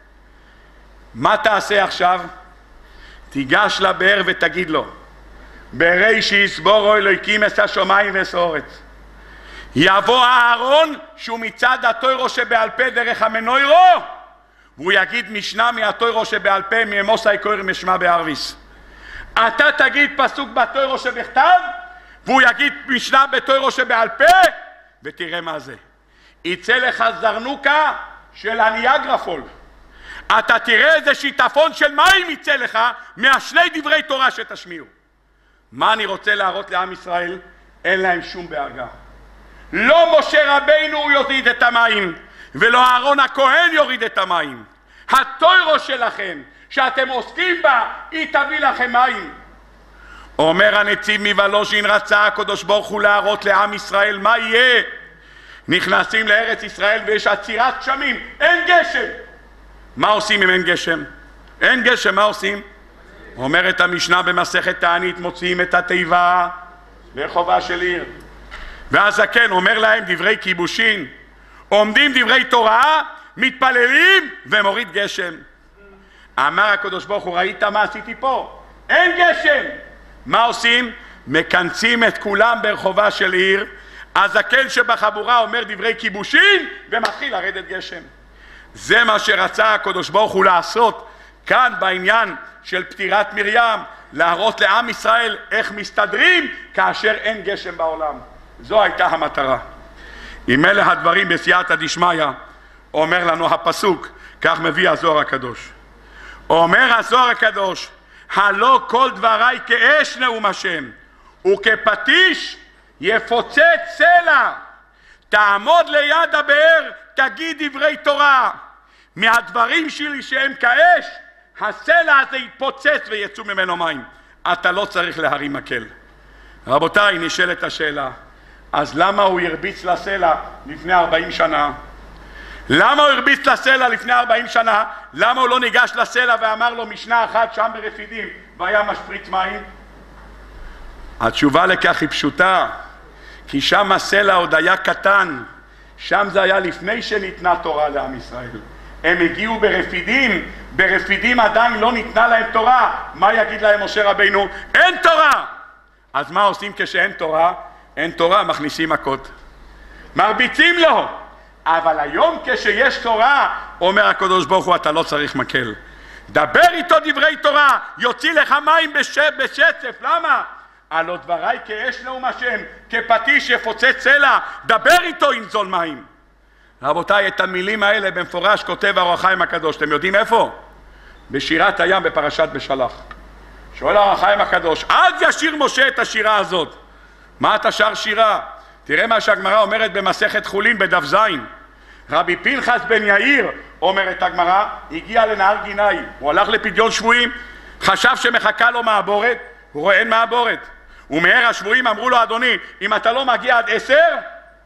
מה תעשה עכשיו? תיגש לבאר ותגיד לו, בראשיס בורו אלוהים את השמיים ואת הארץ. יבוא אהרון שהוא מצד התורה שבעל פה דרך המנוירו, והוא יגיד משנה מהתורה שבעל פה ממוסאי קויר משמע בערביס. אתה תגיד פסוק בתורה שבכתב, והוא יגיד משנה בתורה שבעל פה, ותראה מה זה. יצא לך זרנוקה של הניאגרפול. אתה תראה איזה שיטפון של מים יצא לך מהשני דברי תורה שתשמיעו. מה אני רוצה להראות לעם ישראל? אין להם שום בעגה. לא משה רבינו יוריד את המים, ולא אהרון הכהן יוריד את המים. התורה שלכם שאתם עוסקים בה, היא תביא לכם מים. אומר הנציב מוולוז'ין, רצה הקדוש ברוך הוא להראות לעם ישראל מה יהיה. נכנסים לארץ ישראל ויש עצירת גשמים, אין גשם. מה עושים אם אין גשם? אין גשם, מה עושים? אומרת המשנה במסכת תענית, מוציאים את התיבה לחובה של עיר. והזקן אומר להם דברי כיבושין, עומדים דברי תורה, מתפללים ומוריד גשם. אמר הקדוש ברוך הוא, ראית מה עשיתי פה? אין גשם. מה עושים? מכנסים את כולם ברחובה של עיר, הזקן שבחבורה אומר דברי כיבושין ומתחיל לרדת גשם. זה מה שרצה הקדוש ברוך הוא לעשות כאן בעניין של פטירת מרים, להראות לעם ישראל איך מסתדרים כאשר אין גשם בעולם. זו הייתה המטרה. אם אלה הדברים בסייעתא דשמיא, אומר לנו הפסוק, כך מביא הזוהר הקדוש. אומר הזוהר הקדוש, הלא כל דבריי כאש נאום השם, וכפטיש יפוצץ סלע. תעמוד ליד הבאר, תגיד דברי תורה. מהדברים שלי שהם כאש, הסלע הזה יתפוצץ ויצאו ממנו מים. אתה לא צריך להרים מקל. רבותיי, נשאלת השאלה, אז למה הוא הרביץ לסלע לפני ארבעים שנה? למה הוא הרביץ לסלע לפני ארבעים שנה? למה הוא לא ניגש לסלע ואמר לו משנה אחת שם ברפידים והיה משפריץ מים? התשובה לכך היא פשוטה, כי שם הסלע עוד היה קטן, שם זה היה לפני שניתנה תורה לעם ישראל. הם הגיעו ברפידים, ברפידים עדיין לא ניתנה להם תורה. מה יגיד להם משה רבינו? אין תורה. אז מה עושים כשאין תורה? אין תורה, מכניסים מכות, מרביצים לו. אבל היום כשיש תורה, אומר הקדוש ברוך הוא, אתה לא צריך מקל. דבר איתו דברי תורה, יוציא לך מים בש... בשצף. למה? הלא דבריי כאש נאום השם, כפטיש יפוצץ סלע. דבר איתו ינזול מים. רבותיי, את המילים האלה במפורש כותב האור החיים הקדוש. אתם יודעים איפה? בשירת הים בפרשת בשלח. שואל האור החיים הקדוש, אז ישיר משה את השירה הזאת. מה אתה שר שירה? תראה מה שהגמרא אומרת במסכת חולין בדף זין. רבי פנחס בן יאיר, אומרת הגמרא, הגיע לנהר גיני. הוא הלך לפדיון שבויים, חשב שמחכה לו מעבורת, הוא רואה אין מעבורת. ומהר השבויים אמרו לו, אדוני, אם אתה לא מגיע עד עשר,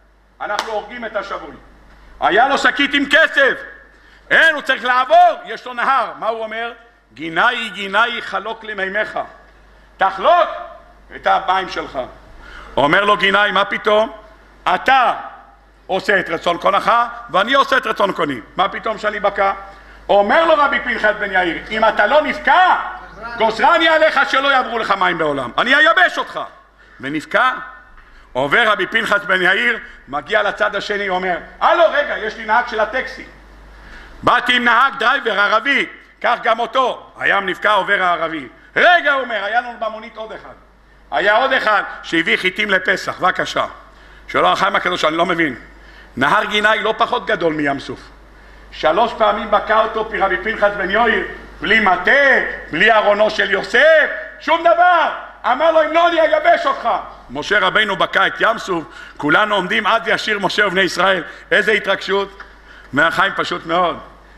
אנחנו הורגים את השבוי. היה לו שקית עם כסף, אין, הוא צריך לעבור, יש לו נהר. מה הוא אומר? גיני גיני חלוק למימיך, תחלוק את המים שלך. אומר לו גיני, מה פתאום? אתה עושה את רצון קונך ואני עושה את רצון קוני, מה פתאום שאני בקע? אומר לו רבי פנחס בן יאיר, אם אתה לא נפקע, גוזרני עליך שלא יעברו לך מים בעולם, אני אייבש אותך. ונפקע. עובר רבי פנחס בן יאיר, מגיע לצד השני, אומר, הלו רגע, יש לי נהג של הטקסי, באתי עם נהג דרייבר ערבי, כך גם אותו. הים נפקע, עובר הערבי. רגע, הוא אומר, היה לנו במונית עוד אחד, היה עוד אחד שהביא חיטים לפסח. בבקשה. שואל האור החיים הקדוש, אני לא מבין, נהר גיני לא פחות גדול מים סוף, שלוש פעמים בקע אותו רבי פנחס בן יאיר, בלי מטה, בלי ארונו של יוסף, שום דבר. אמר לו, אם לא אני אייבש אותך. משה רבינו בקע את ים סוף, כולנו עומדים, אז ישיר משה ובני ישראל. איזה התרגשות. מהחיים פשוט מאוד.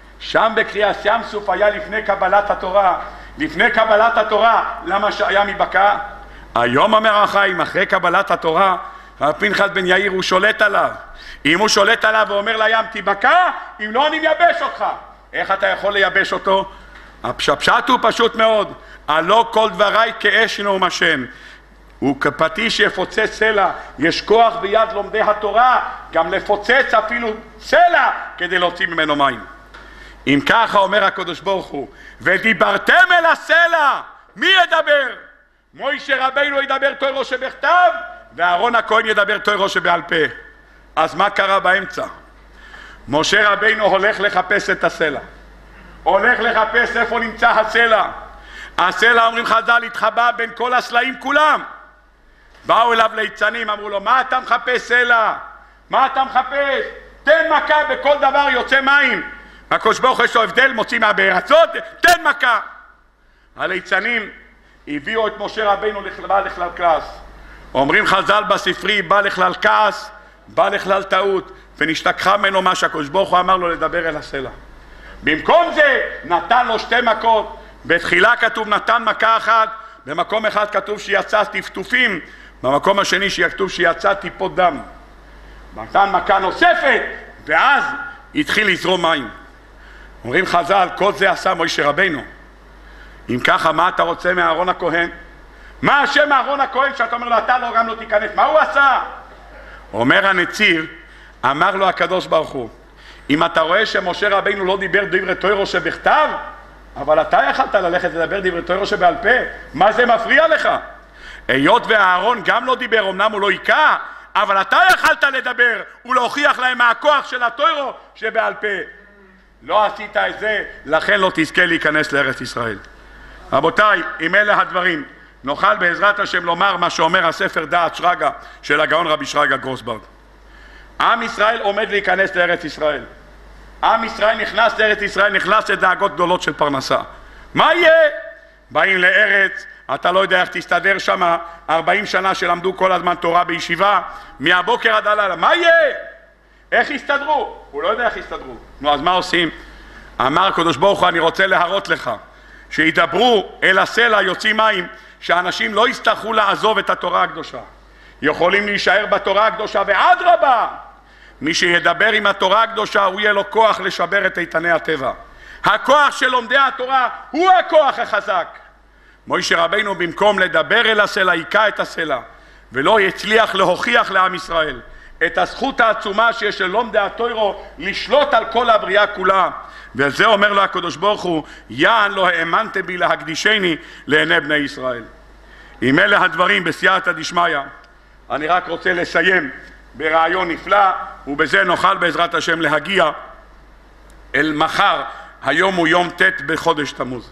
שם בקריאת ים סוף היה לפני קבלת התורה. לפני קבלת התורה, למה שהיה מבקע? היום אומר החיים, אחרי קבלת התורה, רבי פנחס בן יאיר הוא שולט עליו. אם הוא שולט עליו ואומר לים, תבקע, אם לא אני מייבש אותך. איך אתה יכול לייבש אותו? הפשט הוא פשוט מאוד, הלא כל דבריי כאש נאום השם, וכפטיש שיפוצץ סלע. יש כוח ביד לומדי התורה גם לפוצץ אפילו סלע כדי להוציא ממנו מים. אם ככה אומר הקדוש ברוך הוא, ודיברתם אל הסלע, מי ידבר? מוישה רבינו ידבר תורה שבכתב, ואהרון הכהן ידבר תורה שבעל פה. אז מה קרה באמצע? משה רבינו הולך לחפש את הסלע, הולך לחפש איפה נמצא הסלע. הסלע, אומרים חז"ל, התחבא בין כל הסלעים כולם. באו אליו ליצנים, אמרו לו, מה אתה מחפש סלע? מה אתה מחפש? תן מכה, בכל דבר יוצא מים. הקדוש ברוך הוא יש לו הבדל, מוציא מהבאר הזאת, תן מכה. הליצנים הביאו את משה רבינו בא לכלל כעס. אומרים חז"ל בספרי, בא לכלל כעס, בא לכלל טעות, ונשתכחה ממנו מה שהקדוש ברוך הוא אמר לו לדבר אל הסלע. במקום זה נתן לו שתי מכות. בתחילה כתוב נתן מכה אחת, במקום אחד כתוב שיצא טפטופים, במקום השני שכתוב שיצא טיפות דם. נתן מכה נוספת, ואז התחיל לזרום מים. אומרים חז"ל, כל זה עשה מוישה רבינו. אם ככה, מה אתה רוצה מאהרון הכהן? מה השם אהרון הכהן שאתה אומר לו, אתה לא גם לא תיכנס? מה הוא עשה? אומר הנציר, אמר לו הקדוש ברוך הוא, אם אתה רואה שמשה רבינו לא דיבר דברי תורה שבכתב, אבל אתה יכלת ללכת לדבר דברי תורה שבעל פה, מה זה מפריע לך? היות ואהרון גם לא דיבר, אמנם הוא לא היכה, אבל אתה יכלת לדבר ולהוכיח להם מהכוח של התורה שבעל פה. לא עשית את זה, לכן לא תזכה להיכנס לארץ ישראל. רבותיי, אם אלה הדברים, נוכל בעזרת השם לומר מה שאומר הספר דעת שרגא של הגאון רבי שרגא גרוסברג. עם ישראל עומד להיכנס לארץ ישראל. עם ישראל נכנס לארץ ישראל, נכנס לדאגות גדולות של פרנסה. מה יהיה? באים לארץ, אתה לא יודע איך תסתדר שם, ארבעים שנה שלמדו כל הזמן תורה בישיבה, מהבוקר עד הלילה, מה יהיה? איך יסתדרו? הוא לא יודע איך יסתדרו. נו, אז מה עושים? אמר הקדוש ברוך הוא, אני רוצה להראות לך, שידברו אל הסלע יוצאים מים, שאנשים לא יצטרכו לעזוב את התורה הקדושה. יכולים להישאר בתורה הקדושה, ואדרבה, מי שידבר עם התורה הקדושה, הוא יהיה לו כוח לשבר את איתני הטבע. הכוח של לומדי התורה הוא הכוח החזק. מוישה רבינו במקום לדבר אל הסלע, היכה את הסלע, ולא יצליח להוכיח לעם ישראל את הזכות העצומה שיש ללומדי התורה לשלוט על כל הבריאה כולה. וזה אומר לו הקדוש ברוך הוא, יען לא האמנתם בי להקדישני לעיני בני ישראל. עם אלה הדברים בסייעתא דשמיא, אני רק רוצה לסיים ברעיון נפלא, ובזה נוכל בעזרת השם להגיע אל מחר. היום הוא יום ט' בחודש תמוז.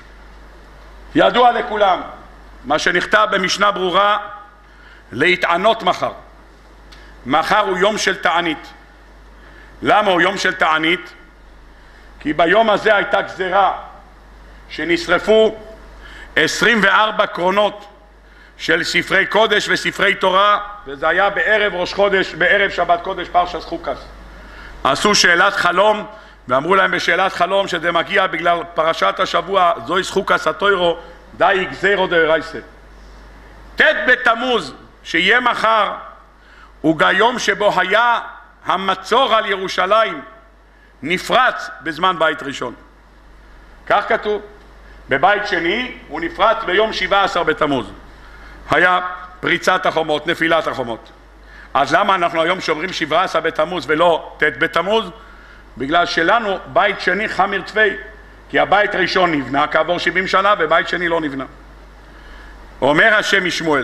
ידוע לכולם מה שנכתב במשנה ברורה, להתענות מחר. מחר הוא יום של תענית. למה הוא יום של תענית? כי ביום הזה הייתה גזרה שנשרפו עשרים וארבע קרונות של ספרי קודש וספרי תורה, וזה היה בערב ראש חודש, בערב שבת קודש פרשת חוקס. עשו שאלת חלום, ואמרו להם בשאלת חלום שזה מגיע בגלל פרשת השבוע, זוהי חוקס התוירו, די גזירו דאורייתא. ט' בתמוז, שיהיה מחר, הוא היום שבו היה המצור על ירושלים, נפרץ בזמן בית ראשון. כך כתוב. בבית שני הוא נפרץ ביום שבעה עשר בתמוז. היה פריצת החומות, נפילת החומות. אז למה אנחנו היום שומרים שבעה עשר בתמוז ולא ט' בתמוז? בגלל שלנו בית שני חמיר צפי, כי הבית ראשון נבנה כעבור שבעים שנה ובית שני לא נבנה. אומר השם משמואל,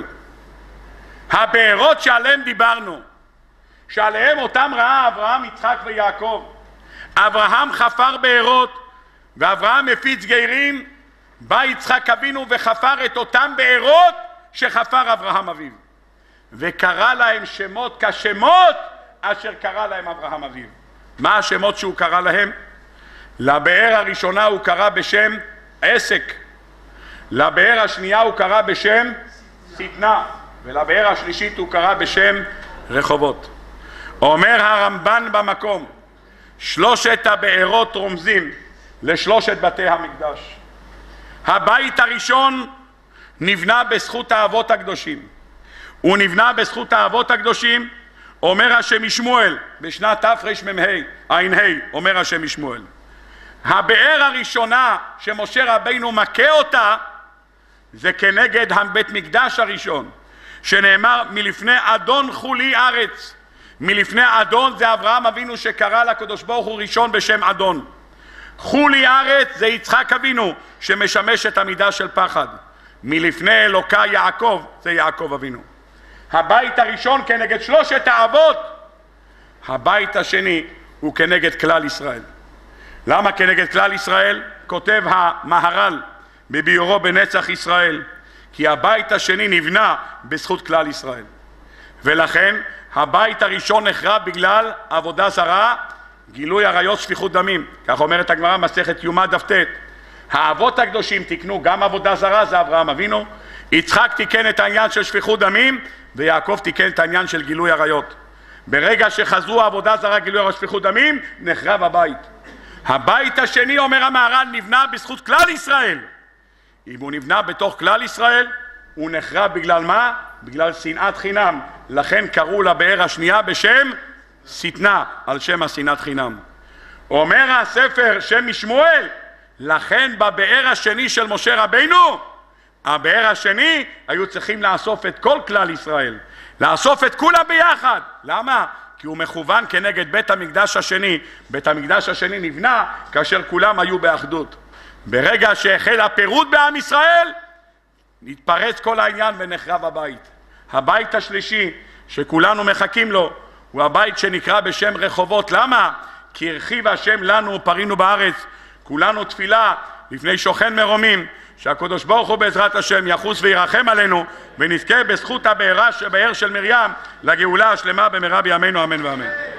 הבארות שעליהם דיברנו, שעליהם אותם ראה אברהם, יצחק ויעקב, אברהם חפר בארות ואברהם מפיץ גיירים, בא יצחק אבינו וחפר את אותם בארות שחפר אברהם אביו, וקרא להם שמות כשמות אשר קרא להם אברהם אביו. מה השמות שהוא קרא להם? לבאר הראשונה הוא קרא בשם עסק, לבאר השנייה הוא קרא בשם שטנה, ולבאר השלישית הוא קרא בשם רחובות. אומר הרמב"ן במקום, שלושת הבארות רומזים לשלושת בתי המקדש. הבית הראשון נבנה בזכות האבות הקדושים, הוא נבנה בזכות האבות הקדושים. אומר השם משמואל בשנת תרמ"ה ע"ה, אומר השם משמואל, הבאר הראשונה שמשה רבינו מכה אותה זה כנגד הבית מקדש הראשון, שנאמר מלפני אדון חולי ארץ. מלפני אדון זה אברהם אבינו שקרא לקדוש ברוך הוא ראשון בשם אדון. חולי ארץ זה יצחק אבינו שמשמש את המידה של פחד. מלפני אלוקה יעקב זה יעקב אבינו. הבית הראשון כנגד שלושת האבות, הבית השני הוא כנגד כלל ישראל. למה כנגד כלל ישראל? כותב המהר"ל בביאורו בנצח ישראל, כי הבית השני נבנה בזכות כלל ישראל, ולכן הבית הראשון נחרב בגלל עבודה זרה, גילוי עריות, שפיכות דמים. כך אומרת הגמרא מסכת יומא דף ט'. האבות הקדושים תיקנו גם עבודה זרה, זה אברהם אבינו, יצחק תיקן את העניין של שפיכות דמים, ויעקב תיקן את העניין של גילוי עריות. ברגע שחזרו עבודה זרה, גילוי עריות, שפיכות דמים, נחרב הבית. הבית השני, אומר המהר"ל, נבנה בזכות כלל ישראל. אם הוא נבנה בתוך כלל ישראל, הוא נחרב בגלל מה? בגלל שנאת חינם. לכן קראו לבאר השנייה בשם שטנה, על שם השנאת חינם. אומר הספר שם משמואל, לכן בבאר השני של משה רבינו, הבאר השני, היו צריכים לאסוף את כל כלל ישראל, לאסוף את כולם ביחד. למה? כי הוא מכוון כנגד בית המקדש השני. בית המקדש השני נבנה כאשר כולם היו באחדות. ברגע שהחל הפירוד בעם ישראל, נתפרץ כל העניין ונחרב הבית. הבית השלישי שכולנו מחכים לו הוא הבית שנקרא בשם רחובות. למה? כי הרחיב השם לנו ופרינו בארץ. כולנו תפילה לפני שוכן מרומים, שהקדוש ברוך הוא בעזרת השם יחוס וירחם עלינו, ונזכה בזכות הבאר של מרים לגאולה השלמה במהרה בימינו, אמן ואמן.